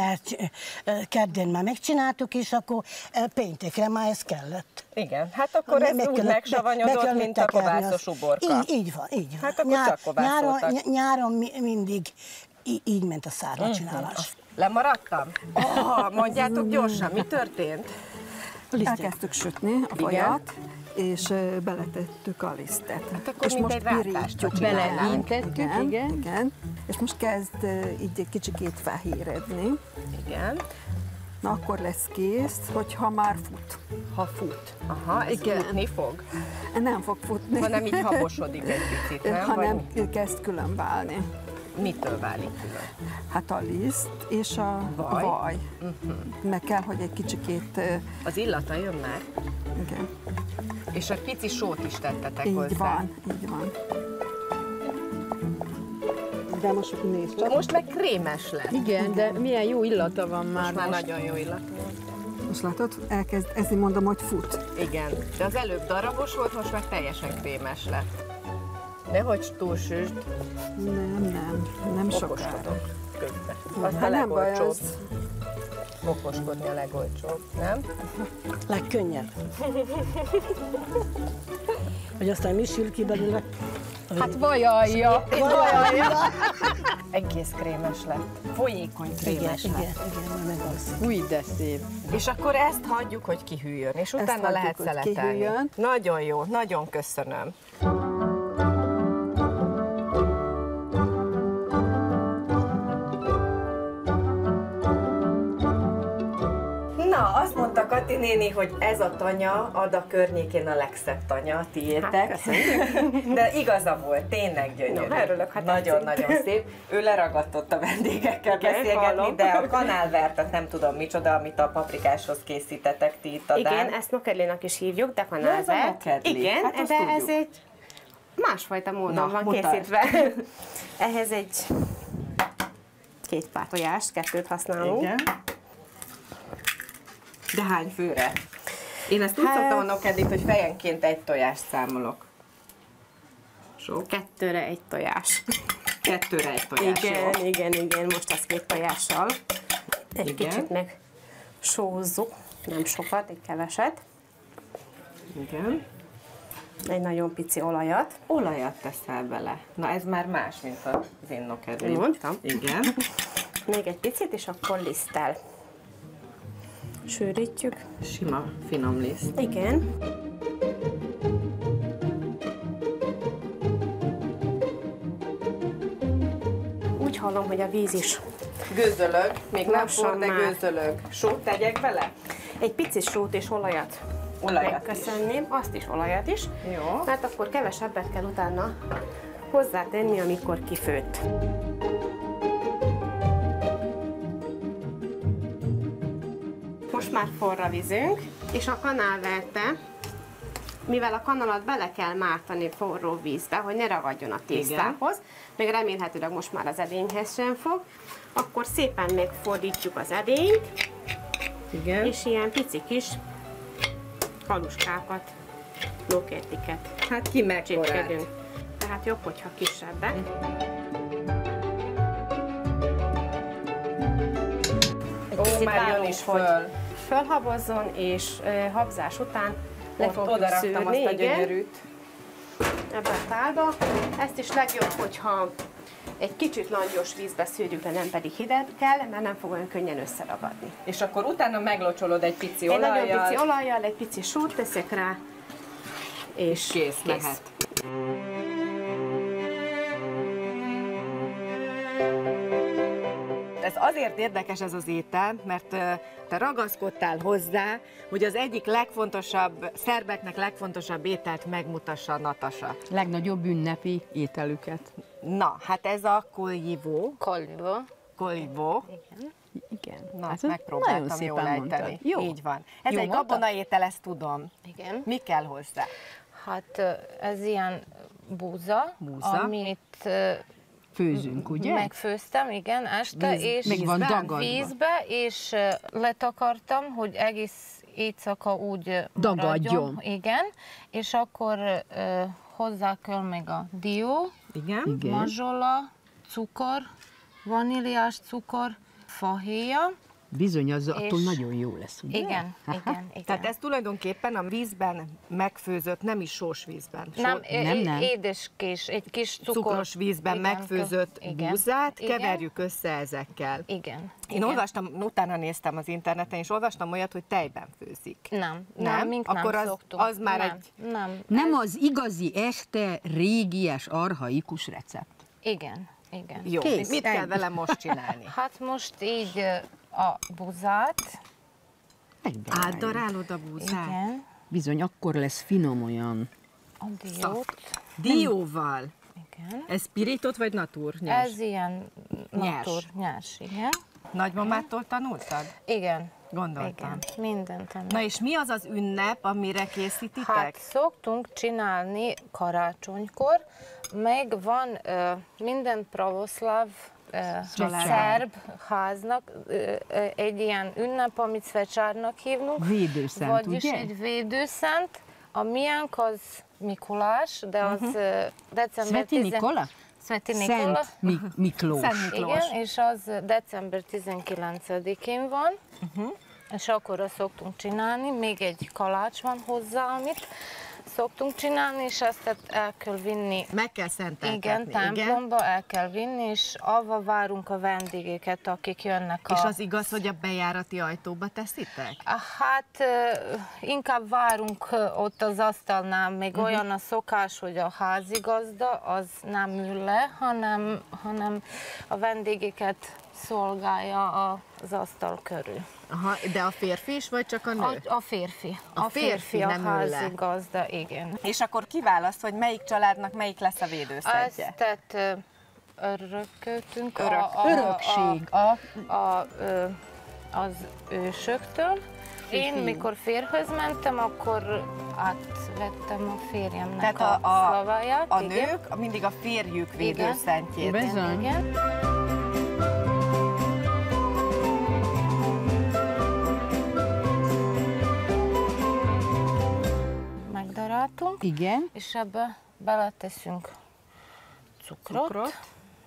Speaker 13: keddén már megcsináltuk, és akkor péntekre már ez kellett.
Speaker 1: Igen, hát akkor ez úgy megsavanyodott, mint a kovászos uborka.
Speaker 13: Így van, így van.
Speaker 1: Hát akkor csak kovászoltak.
Speaker 13: Nyáron mindig így ment a szármacsinálás.
Speaker 1: Lemaradtam? Mondjátok gyorsan, mi történt?
Speaker 12: Elkezdtük sütni a vajat, és beletettük a lisztet.
Speaker 1: Hát akkor és most pirítjuk.
Speaker 2: Beleíntettük,
Speaker 12: igen. És most kezd így egy kicsikét fehéredni.
Speaker 1: Igen.
Speaker 12: Na akkor lesz kész, hogyha már fut.
Speaker 1: Ha fut. Aha, ez futni fog?
Speaker 12: Nem fog futni.
Speaker 1: Hanem így habosodik egy picit, nem?
Speaker 12: Hanem kezd külön válni.
Speaker 1: Mitől válik külön?
Speaker 12: Hát a liszt és a vaj. Meg kell, hogy egy kicsikét...
Speaker 1: Az illata jön már?
Speaker 12: Igen.
Speaker 1: És egy pici sót is tettetek
Speaker 12: így
Speaker 1: hozzá?
Speaker 12: Van, így van. De most nézd csak.
Speaker 1: Most meg krémes lett.
Speaker 2: Igen, de milyen jó illata van már
Speaker 1: most. Már nagyon jó illata van.
Speaker 12: Most látod, elkezd, ezért mondom, hogy fut.
Speaker 1: Igen, de az előbb darabos volt, most meg teljesen krémes lett. Nehogy túl süsd.
Speaker 12: Nem sokára.
Speaker 1: Okoskodok közben. Az a
Speaker 12: Hát nem baj,
Speaker 1: legolcsóbb.
Speaker 12: az...
Speaker 1: Okoskodni a legolcsóbb, nem?
Speaker 13: Legkönnyebb. Hogy aztán mi sül ki belőle?
Speaker 1: Hát vajalja. Egész krémes lett. Folyékony krémes lett.
Speaker 13: Igen, meg az.
Speaker 2: Új, de szép.
Speaker 1: És akkor ezt hagyjuk, hogy kihűljön, és utána
Speaker 12: hagyjuk,
Speaker 1: lehet
Speaker 12: hogy
Speaker 1: szeletelni.
Speaker 12: kihűljön.
Speaker 1: Nagyon jó, nagyon köszönöm. Na, azt mondta Kati néni, hogy ez a tanya ad a környékén a legszebb tanya, tiétek. Hát, de igaza volt, tényleg gyönyörű.
Speaker 14: No, örülök, hát
Speaker 1: nagyon-nagyon szép. Ő leragadtott a vendégekkel beszélgetni, de a kanálvertet nem tudom micsoda, amit a paprikáshoz készítetek ti itt a Dán.
Speaker 14: Igen, ezt nokedlinak is hívjuk, de kanálvert.
Speaker 1: Igen,
Speaker 14: hát de
Speaker 1: tudjuk.
Speaker 14: ez egy másfajta módon
Speaker 1: Na,
Speaker 14: van
Speaker 1: mutasd.
Speaker 14: készítve. Ehhez egy 2 pár tojást, 2 használunk.
Speaker 1: Igen. De hány főre? Én ezt úgy szoktam a nokedit, hogy fejenként 1 tojást számolok. Sok?
Speaker 14: 2-re 1 tojás.
Speaker 1: 2-re 1 tojás, jó?
Speaker 14: Igen, most az 2 tojással. Egy
Speaker 1: Igen.
Speaker 14: kicsit meg sózzuk, nem sokat, egy keveset.
Speaker 1: Igen.
Speaker 14: Egy nagyon pici olajat.
Speaker 1: Olajat teszel bele. Na ez már más, mint az én nokedim.
Speaker 14: Mondtam.
Speaker 1: Igen.
Speaker 14: Még egy picit, és akkor liszttel sűrítjük.
Speaker 1: Sima, finom liszt.
Speaker 14: Igen. Úgy hallom, hogy a víz is
Speaker 1: Gőzölög, még nem
Speaker 14: lassan
Speaker 1: for, de
Speaker 14: már.
Speaker 1: gőzölög. Sót tegyek bele?
Speaker 14: Egy pici sót és olajat. Megköszönném, azt is, olajat is.
Speaker 1: Jó.
Speaker 14: Mert akkor kevesebbet kell utána hozzátenni, amikor kifőtt. Most már forr a vízünk, és a kanálverte, mivel a kanalat bele kell mártani forró vízbe, hogy ne ragadjon a tésztához, még remélhetőleg most már az edényhez sem fog, akkor szépen megfordítjuk az edényt,
Speaker 1: Igen.
Speaker 14: és ilyen pici kis haluskákat, nokeddiket
Speaker 1: Hát ki mekkorát?
Speaker 14: csipkedünk. Tehát jobb, hogyha kisebbek. Egy picit
Speaker 1: már jön
Speaker 14: várunk,
Speaker 1: is
Speaker 14: hogy
Speaker 1: föl.
Speaker 14: fölhabozzon, és habzás után le fogjuk
Speaker 1: Oda raktam
Speaker 14: szűrni,
Speaker 1: azt a
Speaker 14: igen,
Speaker 1: gyönyörűt.
Speaker 14: ebbe a tálba. Ezt is legjobb, hogyha egy kicsit langyos vízbe szűrjük, de nem pedig hideggel, mert nem fog olyan könnyen összeragadni.
Speaker 1: És akkor utána meglocsolod egy pici
Speaker 14: Egy
Speaker 1: olajjal.
Speaker 14: nagyon pici olajjal, egy pici sót teszek rá, és
Speaker 1: kész lehet. Ez azért érdekes ez az étel, mert te ragaszkodtál hozzá, hogy az egyik legfontosabb, szerbeknek legfontosabb ételt megmutassa Natasa.
Speaker 2: Legnagyobb ünnepi ételüket.
Speaker 1: Na, hát ez a koljivó.
Speaker 14: Koljivó.
Speaker 1: Koljivó.
Speaker 2: Igen.
Speaker 1: Na,
Speaker 2: Hát
Speaker 1: megpróbáltam
Speaker 2: nagyon
Speaker 1: jól
Speaker 2: szépen
Speaker 1: ejteni.
Speaker 2: mondtad. Jó.
Speaker 1: Így van. Ez
Speaker 2: Jó
Speaker 1: egy
Speaker 2: mondtam?
Speaker 1: gabonaétel, ezt tudom.
Speaker 5: Igen.
Speaker 1: Mi kell hozzá?
Speaker 5: Hát ez ilyen búza,
Speaker 1: Búza.
Speaker 5: amit
Speaker 2: Főzünk, ugye?
Speaker 5: megfőztem, igen, este,
Speaker 2: Víz-
Speaker 5: és
Speaker 2: meg van dagadva.
Speaker 5: vízbe, és letakartam, hogy egész éjszaka úgy
Speaker 2: Dagadjon.
Speaker 5: maradjon. Igen, és akkor hozzá kell még a dió,
Speaker 1: Igen.
Speaker 5: mazsola, cukor, vaníliás cukor, fahéja.
Speaker 2: Bizony, az attól
Speaker 5: És-
Speaker 2: nagyon jó lesz, ugye?
Speaker 5: Igen, igen.
Speaker 1: Tehát ez tulajdonképpen a vízben megfőzött, nem is sós vízben.
Speaker 5: Nem,
Speaker 2: nem.
Speaker 5: édeskés, egy kis cukor.
Speaker 1: Cukros vízben
Speaker 5: Igen,
Speaker 1: megfőzött
Speaker 5: igen,
Speaker 1: búzát,
Speaker 5: igen.
Speaker 1: keverjük össze ezekkel.
Speaker 5: Igen.
Speaker 1: Én
Speaker 5: igen.
Speaker 1: olvastam, utána néztem az interneten, és olvastam olyat, hogy tejben főzik.
Speaker 5: Nem, mink
Speaker 1: Akkor
Speaker 5: nem
Speaker 1: az,
Speaker 5: szoktunk.
Speaker 1: az már
Speaker 5: nem,
Speaker 1: egy...
Speaker 5: Nem,
Speaker 2: Nem az igazi este régies, archaikus recept.
Speaker 5: Igen, igen.
Speaker 1: Jó,
Speaker 2: Kész,
Speaker 1: mit kell
Speaker 2: ennyi.
Speaker 1: vele most csinálni?
Speaker 5: Hát most így a búzát.
Speaker 1: Átdarálod a búzát?
Speaker 5: Igen.
Speaker 2: Bizony, akkor lesz finom olyan.
Speaker 5: A diót.
Speaker 1: Dióval?
Speaker 5: Igen.
Speaker 1: Ez spiritot vagy natur? Nyers?
Speaker 5: Ez ilyen natur, nyers, igen.
Speaker 1: Nagymamától tanultad?
Speaker 5: Igen.
Speaker 1: Gondoltam.
Speaker 5: Igen, mindent.
Speaker 1: Na és mi az az ünnep, amire készítitek?
Speaker 5: Hát szoktunk csinálni karácsonykor, meg van minden pravoszláv szerb háznak, egy ilyen ünnep, amit Svecsárnak hívnak.
Speaker 2: Védőszent,
Speaker 5: vagyis
Speaker 2: ugye?
Speaker 5: egy védőszent. A miénk az Mikulás, de az december
Speaker 2: Sveti Nikola?
Speaker 5: Sveti Nikola.
Speaker 2: Szent Miklós.
Speaker 5: Szent Miklós. Igen, és az december 19-én van. És akkor azt szoktunk csinálni, még egy kalács van hozzá, amit szoktunk csinálni, és ezt el kell vinni.
Speaker 1: Meg kell szenteltetni.
Speaker 5: Igen, templomba el kell vinni, és avva várunk a vendégeket, akik jönnek.
Speaker 1: És az igaz, hogy a bejárati ajtóba teszitek?
Speaker 5: Hát inkább várunk ott az asztalnál, még olyan a szokás, hogy a házigazda az nem ül le, hanem a vendégeket szolgálja az asztal körül.
Speaker 1: Aha, de a férfi is, vagy csak a nő?
Speaker 5: A férfi.
Speaker 1: A férfi
Speaker 5: a
Speaker 1: nem ül le.
Speaker 5: házigazda, igen.
Speaker 1: És akkor kiválaszt, hogy melyik családnak melyik lesz a védőszentje?
Speaker 5: Ezt tehát örököltünk.
Speaker 2: Örökség.
Speaker 5: Az ősöktől. Én, mikor férjhez mentem, akkor átvettem a férjemnek
Speaker 1: tehát
Speaker 5: a szlaváját.
Speaker 1: A nők mindig a férjük védőszentjét.
Speaker 2: Bizony.
Speaker 5: Igen. Megdaráltunk.
Speaker 2: Igen.
Speaker 5: És ebbe beleteszünk cukrot.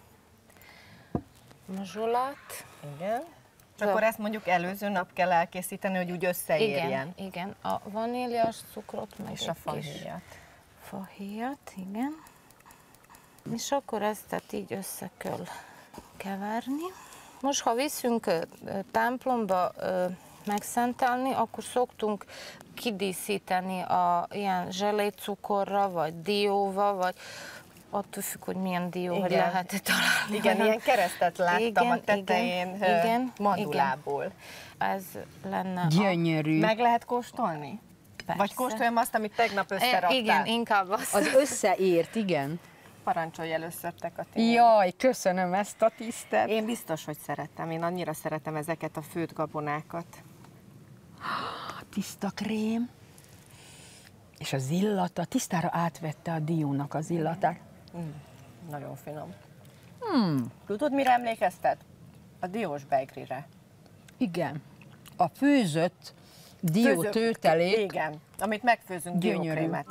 Speaker 5: Mazsolát.
Speaker 1: Igen. És akkor ezt mondjuk előző nap kell elkészíteni, hogy úgy összeérjen.
Speaker 5: Igen. A vaníliás cukrot, meg
Speaker 1: és a fahéjat.
Speaker 5: Fahéjat, igen. És akkor ezt így össze kell keverni. Most, ha viszünk templomba megszentelni, akkor szoktunk kidíszíteni ilyen zselécukorra, vagy dióval, vagy attól függ, hogy milyen dió lehet találni.
Speaker 1: Igen, ilyen keresztet láttam a tetején mandulából.
Speaker 5: Ez lenne
Speaker 2: gyönyörű.
Speaker 1: Meg lehet kóstolni?
Speaker 5: Persze.
Speaker 1: Vagy kóstoljam azt, amit tegnap összeraktál?
Speaker 5: Igen, inkább azt.
Speaker 2: Az összeért, igen.
Speaker 1: Parancsolj először te, Kati.
Speaker 2: Jaj, köszönöm ezt a tisztet.
Speaker 1: Én biztos, hogy szeretem. Én annyira szeretem ezeket a főtt gabonákat.
Speaker 2: Tiszta krém. És az illata, tisztára átvette a diónak az illatát.
Speaker 1: Nagyon finom. Tudod, mire emlékeztet? A diós beigrire.
Speaker 2: Igen. A főzött diótőtelék.
Speaker 1: Igen, amit megfőzünk diókrémet.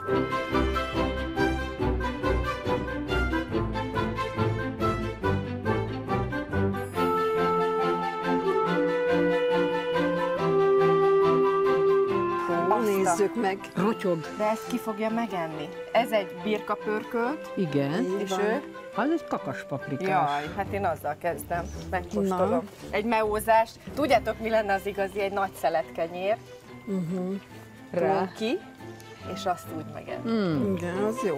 Speaker 12: Nézzük meg.
Speaker 2: Rotyog.
Speaker 1: De ezt ki fogja megenni? Ez egy birkapörkölt.
Speaker 2: Igen.
Speaker 1: És ő?
Speaker 2: Az egy kakaspaprikás.
Speaker 1: Jaj, hát én azzal kezdem. Megkóstolom. Egy meózás. Tudjátok, mi lenne az igazi? Egy nagy szeletkenyér. Ki, és azt úgy megenni.
Speaker 12: Igen, az jó.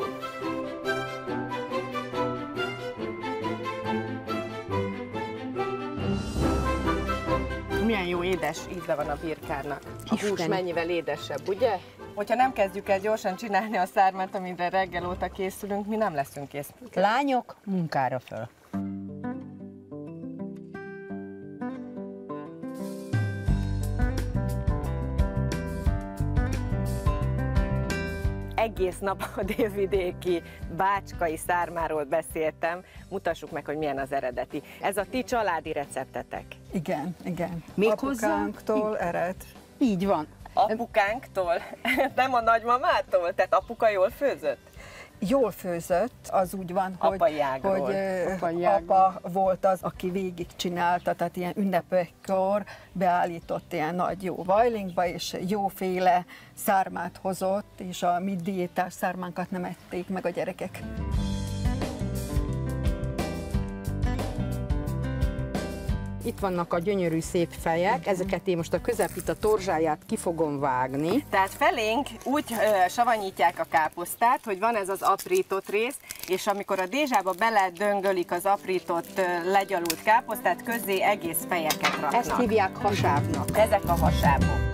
Speaker 1: Milyen jó édes íze van a birkának. A hús mennyivel édesebb, ugye? Hogyha nem kezdjük el gyorsan csinálni a szármát, amire reggel óta készülünk, mi nem leszünk kész.
Speaker 2: Lányok, munkára föl.
Speaker 1: Egész nap a délvidéki bácskai szármáról beszéltem. Mutassuk meg, hogy milyen az eredeti. Ez a ti családi receptetek.
Speaker 12: Igen, igen.
Speaker 2: Méghozzá?
Speaker 12: Apukánktól ered.
Speaker 2: Így van.
Speaker 1: Apukánktól? Nem a nagymamától? Tehát apuka jól főzött?
Speaker 12: Jól főzött, az úgy van, hogy apa volt az, aki végigcsinálta, tehát ilyen ünnepekkor beállított ilyen nagy jó vajlingba, és jóféle szármát hozott, és a mi diétás szármánkat nem ették meg a gyerekek.
Speaker 2: Itt vannak a gyönyörű szép fejek, ezeket én most a közepit, a torzsáját ki fogom vágni.
Speaker 1: Tehát felénk úgy savanyítják a káposztát, hogy van ez az aprított rész, és amikor a dézsába beledöngölik az aprított, legyalult káposztát, közé egész fejeket raknak.
Speaker 2: Ezt hívják hasábnak.
Speaker 1: Ezek a hasábok.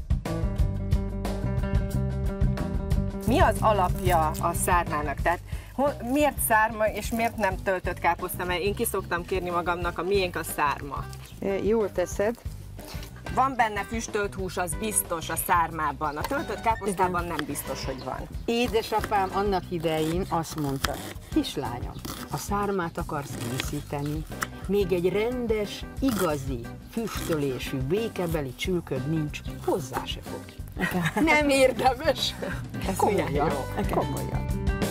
Speaker 1: Mi az alapja a szármának? Tehát Miért szárma, és miért nem töltött káposzta? Mert én ki szoktam kérni magamnak, a miénk a szárma.
Speaker 2: Jól teszed.
Speaker 1: Van benne füstölt hús, az biztos a szármában. A töltött káposztában nem biztos, hogy van.
Speaker 2: Édesapám annak idején azt mondta, kislányom, a szármát akarsz készíteni, még egy rendes, igazi, füstölésű, békebeli csülköd nincs, hozzá se fog. Nem érdemes. Komolyan. Komolyan.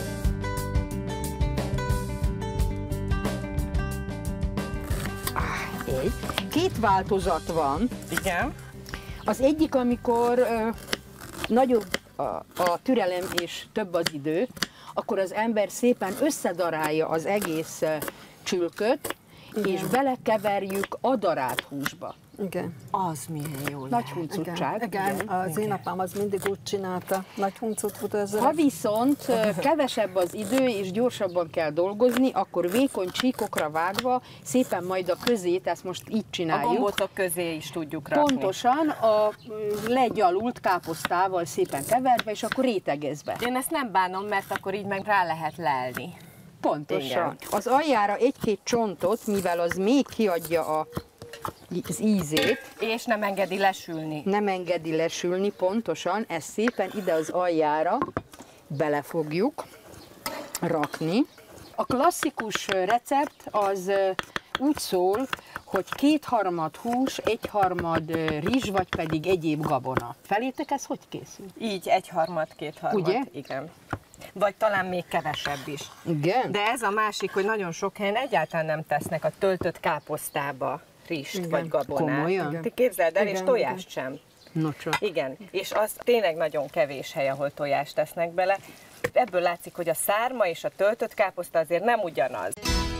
Speaker 2: Két változat van.
Speaker 1: Igen.
Speaker 2: Az egyik, amikor nagyobb a türelem és több az idő, akkor az ember szépen összedarálja az egész csülköt, és belekeverjük a darált húsba.
Speaker 12: Igen.
Speaker 1: Az milyen jó lehet.
Speaker 2: Nagy huncutság.
Speaker 12: Igen, az én apám az mindig úgy csinálta. Nagy huncut volt ezzel.
Speaker 2: Ha viszont kevesebb az idő és gyorsabban kell dolgozni, akkor vékony csíkokra vágva szépen majd a közét, ezt most így csináljuk.
Speaker 1: A gombócok közé is tudjuk rakni.
Speaker 2: Pontosan, a legyalult káposztával szépen keverve, és akkor rétegezve.
Speaker 1: Én ezt nem bánom, mert akkor így meg rá lehet lelni.
Speaker 2: Pontosan.
Speaker 1: Igen.
Speaker 2: Az aljára egy-két csontot, mivel az még kiadja az ízét.
Speaker 1: És nem engedi lesülni.
Speaker 2: Nem engedi lesülni, pontosan. Ezt szépen ide az aljára bele fogjuk rakni. A klasszikus recept az úgy szól, hogy 2/3 hús, 1/3 rizs, vagy pedig egyéb gabona. Felétek ez hogy készül?
Speaker 1: Így 1/3, 2/3.
Speaker 2: Ugye?
Speaker 1: Igen. Vagy talán még kevesebb is.
Speaker 2: Igen.
Speaker 1: De ez a másik, hogy nagyon sok helyen egyáltalán nem tesznek a töltött káposztába rizst vagy gabonát.
Speaker 2: Komolyan?
Speaker 1: Ti képzeld el, és
Speaker 12: Igen,
Speaker 1: tojást sem.
Speaker 2: No, csak.
Speaker 1: Igen, és az tényleg nagyon kevés hely, ahol tojást tesznek bele. Ebből látszik, hogy a szárma és a töltött káposzta azért nem ugyanaz.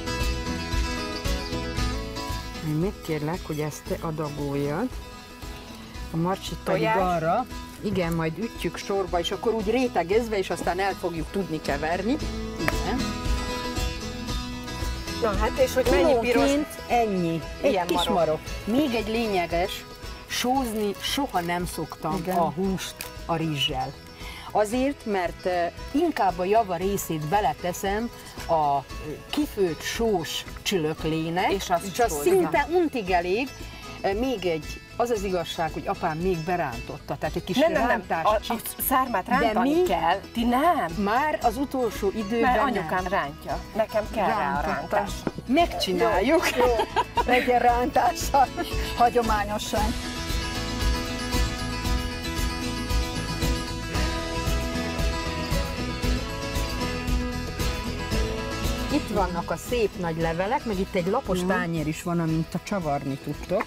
Speaker 2: Én megkérlek, hogy ezt te adagoljad. A Marcsit pedig
Speaker 1: Tojás?
Speaker 2: arra. Igen, majd ütjük sorba, és akkor úgy rétegezve, és aztán el fogjuk tudni keverni. Igen.
Speaker 1: Na hát, és hogy mennyi piros...
Speaker 2: Kilónként ennyi. Egy
Speaker 1: Ilyen
Speaker 2: kis
Speaker 1: marok.
Speaker 2: marok. Még egy lényeges, sózni soha nem szoktam
Speaker 12: Igen.
Speaker 2: a húst a rizssel. Azért, mert inkább a java részét beleteszem a kifőtt sós csülöklének,
Speaker 1: És az sós,
Speaker 2: szinte untig elég. Még egy, az az igazság, hogy apám még berántotta, tehát egy kis
Speaker 1: Nem.
Speaker 2: rántás.
Speaker 1: A szármát rántani
Speaker 2: mi?
Speaker 1: kell. Ti nem.
Speaker 2: Már az utolsó időben
Speaker 1: Mert
Speaker 2: nem.
Speaker 1: anyukám rántja. Nekem kell rá a rántás.
Speaker 2: Megcsináljuk.
Speaker 12: Jó, legyen rántással, hagyományosan.
Speaker 2: Itt vannak a szép nagy levelek, meg itt egy lapos tányér is van, amint a csavarni tudtok.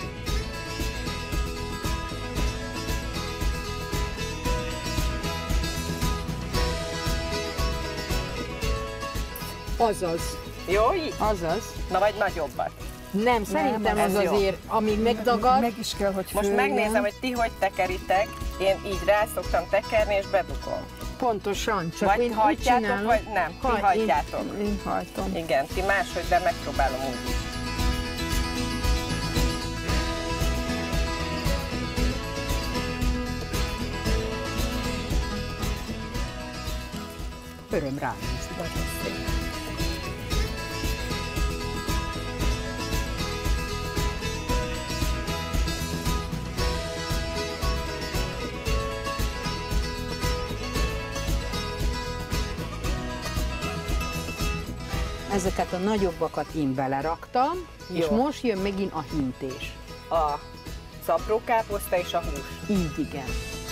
Speaker 2: Azaz.
Speaker 1: Jó így?
Speaker 2: Azaz.
Speaker 1: Na vagy nagyobbat.
Speaker 2: Nem, szerintem
Speaker 1: ez
Speaker 2: az
Speaker 1: jó.
Speaker 2: azért, amíg megdagad.
Speaker 12: Meg is kell, hogy
Speaker 1: Most
Speaker 12: főjön.
Speaker 1: megnézem, hogy ti hogy tekeritek. Én így rá szoktam tekerni, és bedukom.
Speaker 2: Pontosan, csak
Speaker 1: Vagy
Speaker 2: én úgy
Speaker 1: hajtjátok,
Speaker 2: csinálom.
Speaker 1: vagy nem? Ti hajtjátok.
Speaker 12: Én hajtom.
Speaker 1: Igen, ti máshogy, de megpróbálom úgy is.
Speaker 2: Öröm ránézni.
Speaker 1: Nagyon szép.
Speaker 2: Ezeket a nagyobbakat én beleraktam, és
Speaker 1: Jó.
Speaker 2: most jön megint a hintés.
Speaker 1: A szapró káposzta és a hús.
Speaker 2: Így igen.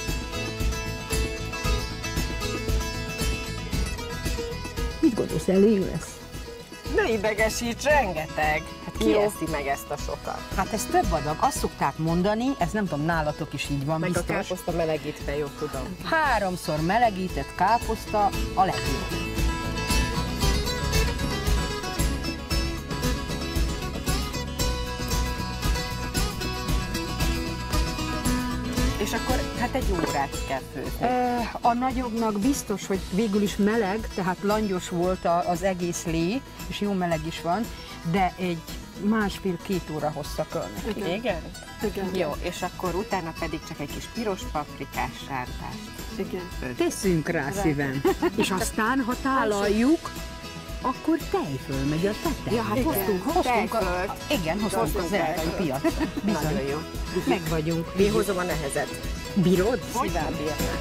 Speaker 2: Mit gondolsz, elég lesz?
Speaker 1: Ne idegesíts, rengeteg. Hát ki
Speaker 2: Jó.
Speaker 1: eszi meg ezt a sokat?
Speaker 2: Hát ez több adag, azt szokták mondani, ez nem tudom, nálatok is így van
Speaker 1: Meg a
Speaker 2: biztos.
Speaker 1: káposzta melegítve, jó tudom.
Speaker 2: 3-szor melegített káposzta a legjobb.
Speaker 1: És akkor hát egy órát kell főzni.
Speaker 2: A nagyobbnak biztos, hogy végül is meleg, tehát langyos volt az egész lé, és jó meleg is van, de egy 1,5-2 óra hossza kell.
Speaker 1: Igen?
Speaker 12: Igen.
Speaker 1: Jó, és akkor utána pedig csak egy kis piros paprikás rántást.
Speaker 12: Igen.
Speaker 2: Tesszünk rá szívem. És aztán, ha tálaljuk, akkor tejföl megy a tetején.
Speaker 1: Ja, hát hoztunk tejfölt.
Speaker 2: Igen, hoztunk az erdei piacra.
Speaker 1: Nagyon jó.
Speaker 2: Meg vagyunk.
Speaker 1: Én hozom a nehezet.
Speaker 2: Bírod?
Speaker 1: Szívem bírná.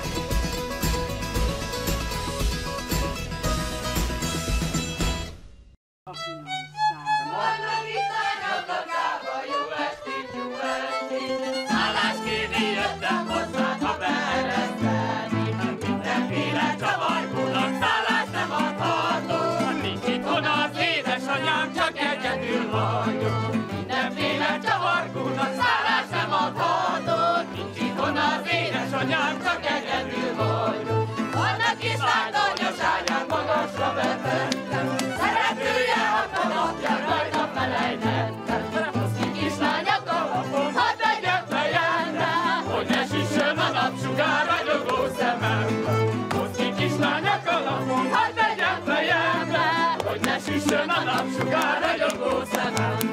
Speaker 11: Mindenféle csavargónak szállás nem adható, nincs itthon az édesanyám, csak egyedül vagyok. Annak is lány anyaságát magasra vetettem, szeretője a napján rajta felejtettem. Moszki kislány a kalapom, hadd legyen fejemre, hogy ne süssön a napsugár ragyogó szememben. Moszki kislány a kalapom, hadd legyen fejemre, hogy ne süssön a napsugár ragyogó szememben.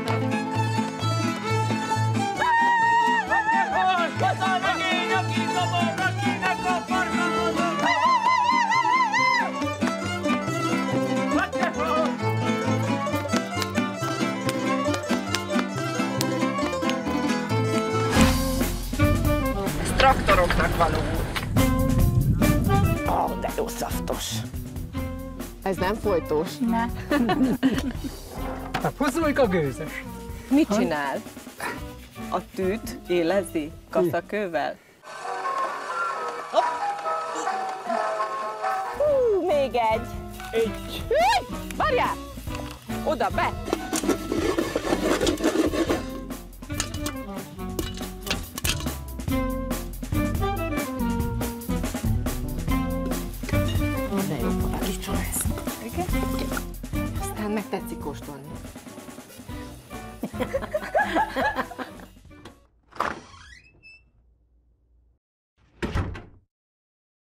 Speaker 1: Ez traktoroknak való. Ó, de jó szaftos. Ez nem folytós.
Speaker 2: Ne. Hozzuljuk a gőzös.
Speaker 1: Mit csinál? A tűt élezi kaszakővel? Hú, még egy. Várjál! Oda, be! De jó paradicsom ez. Igen? Aztán meg tetszik kóstolni.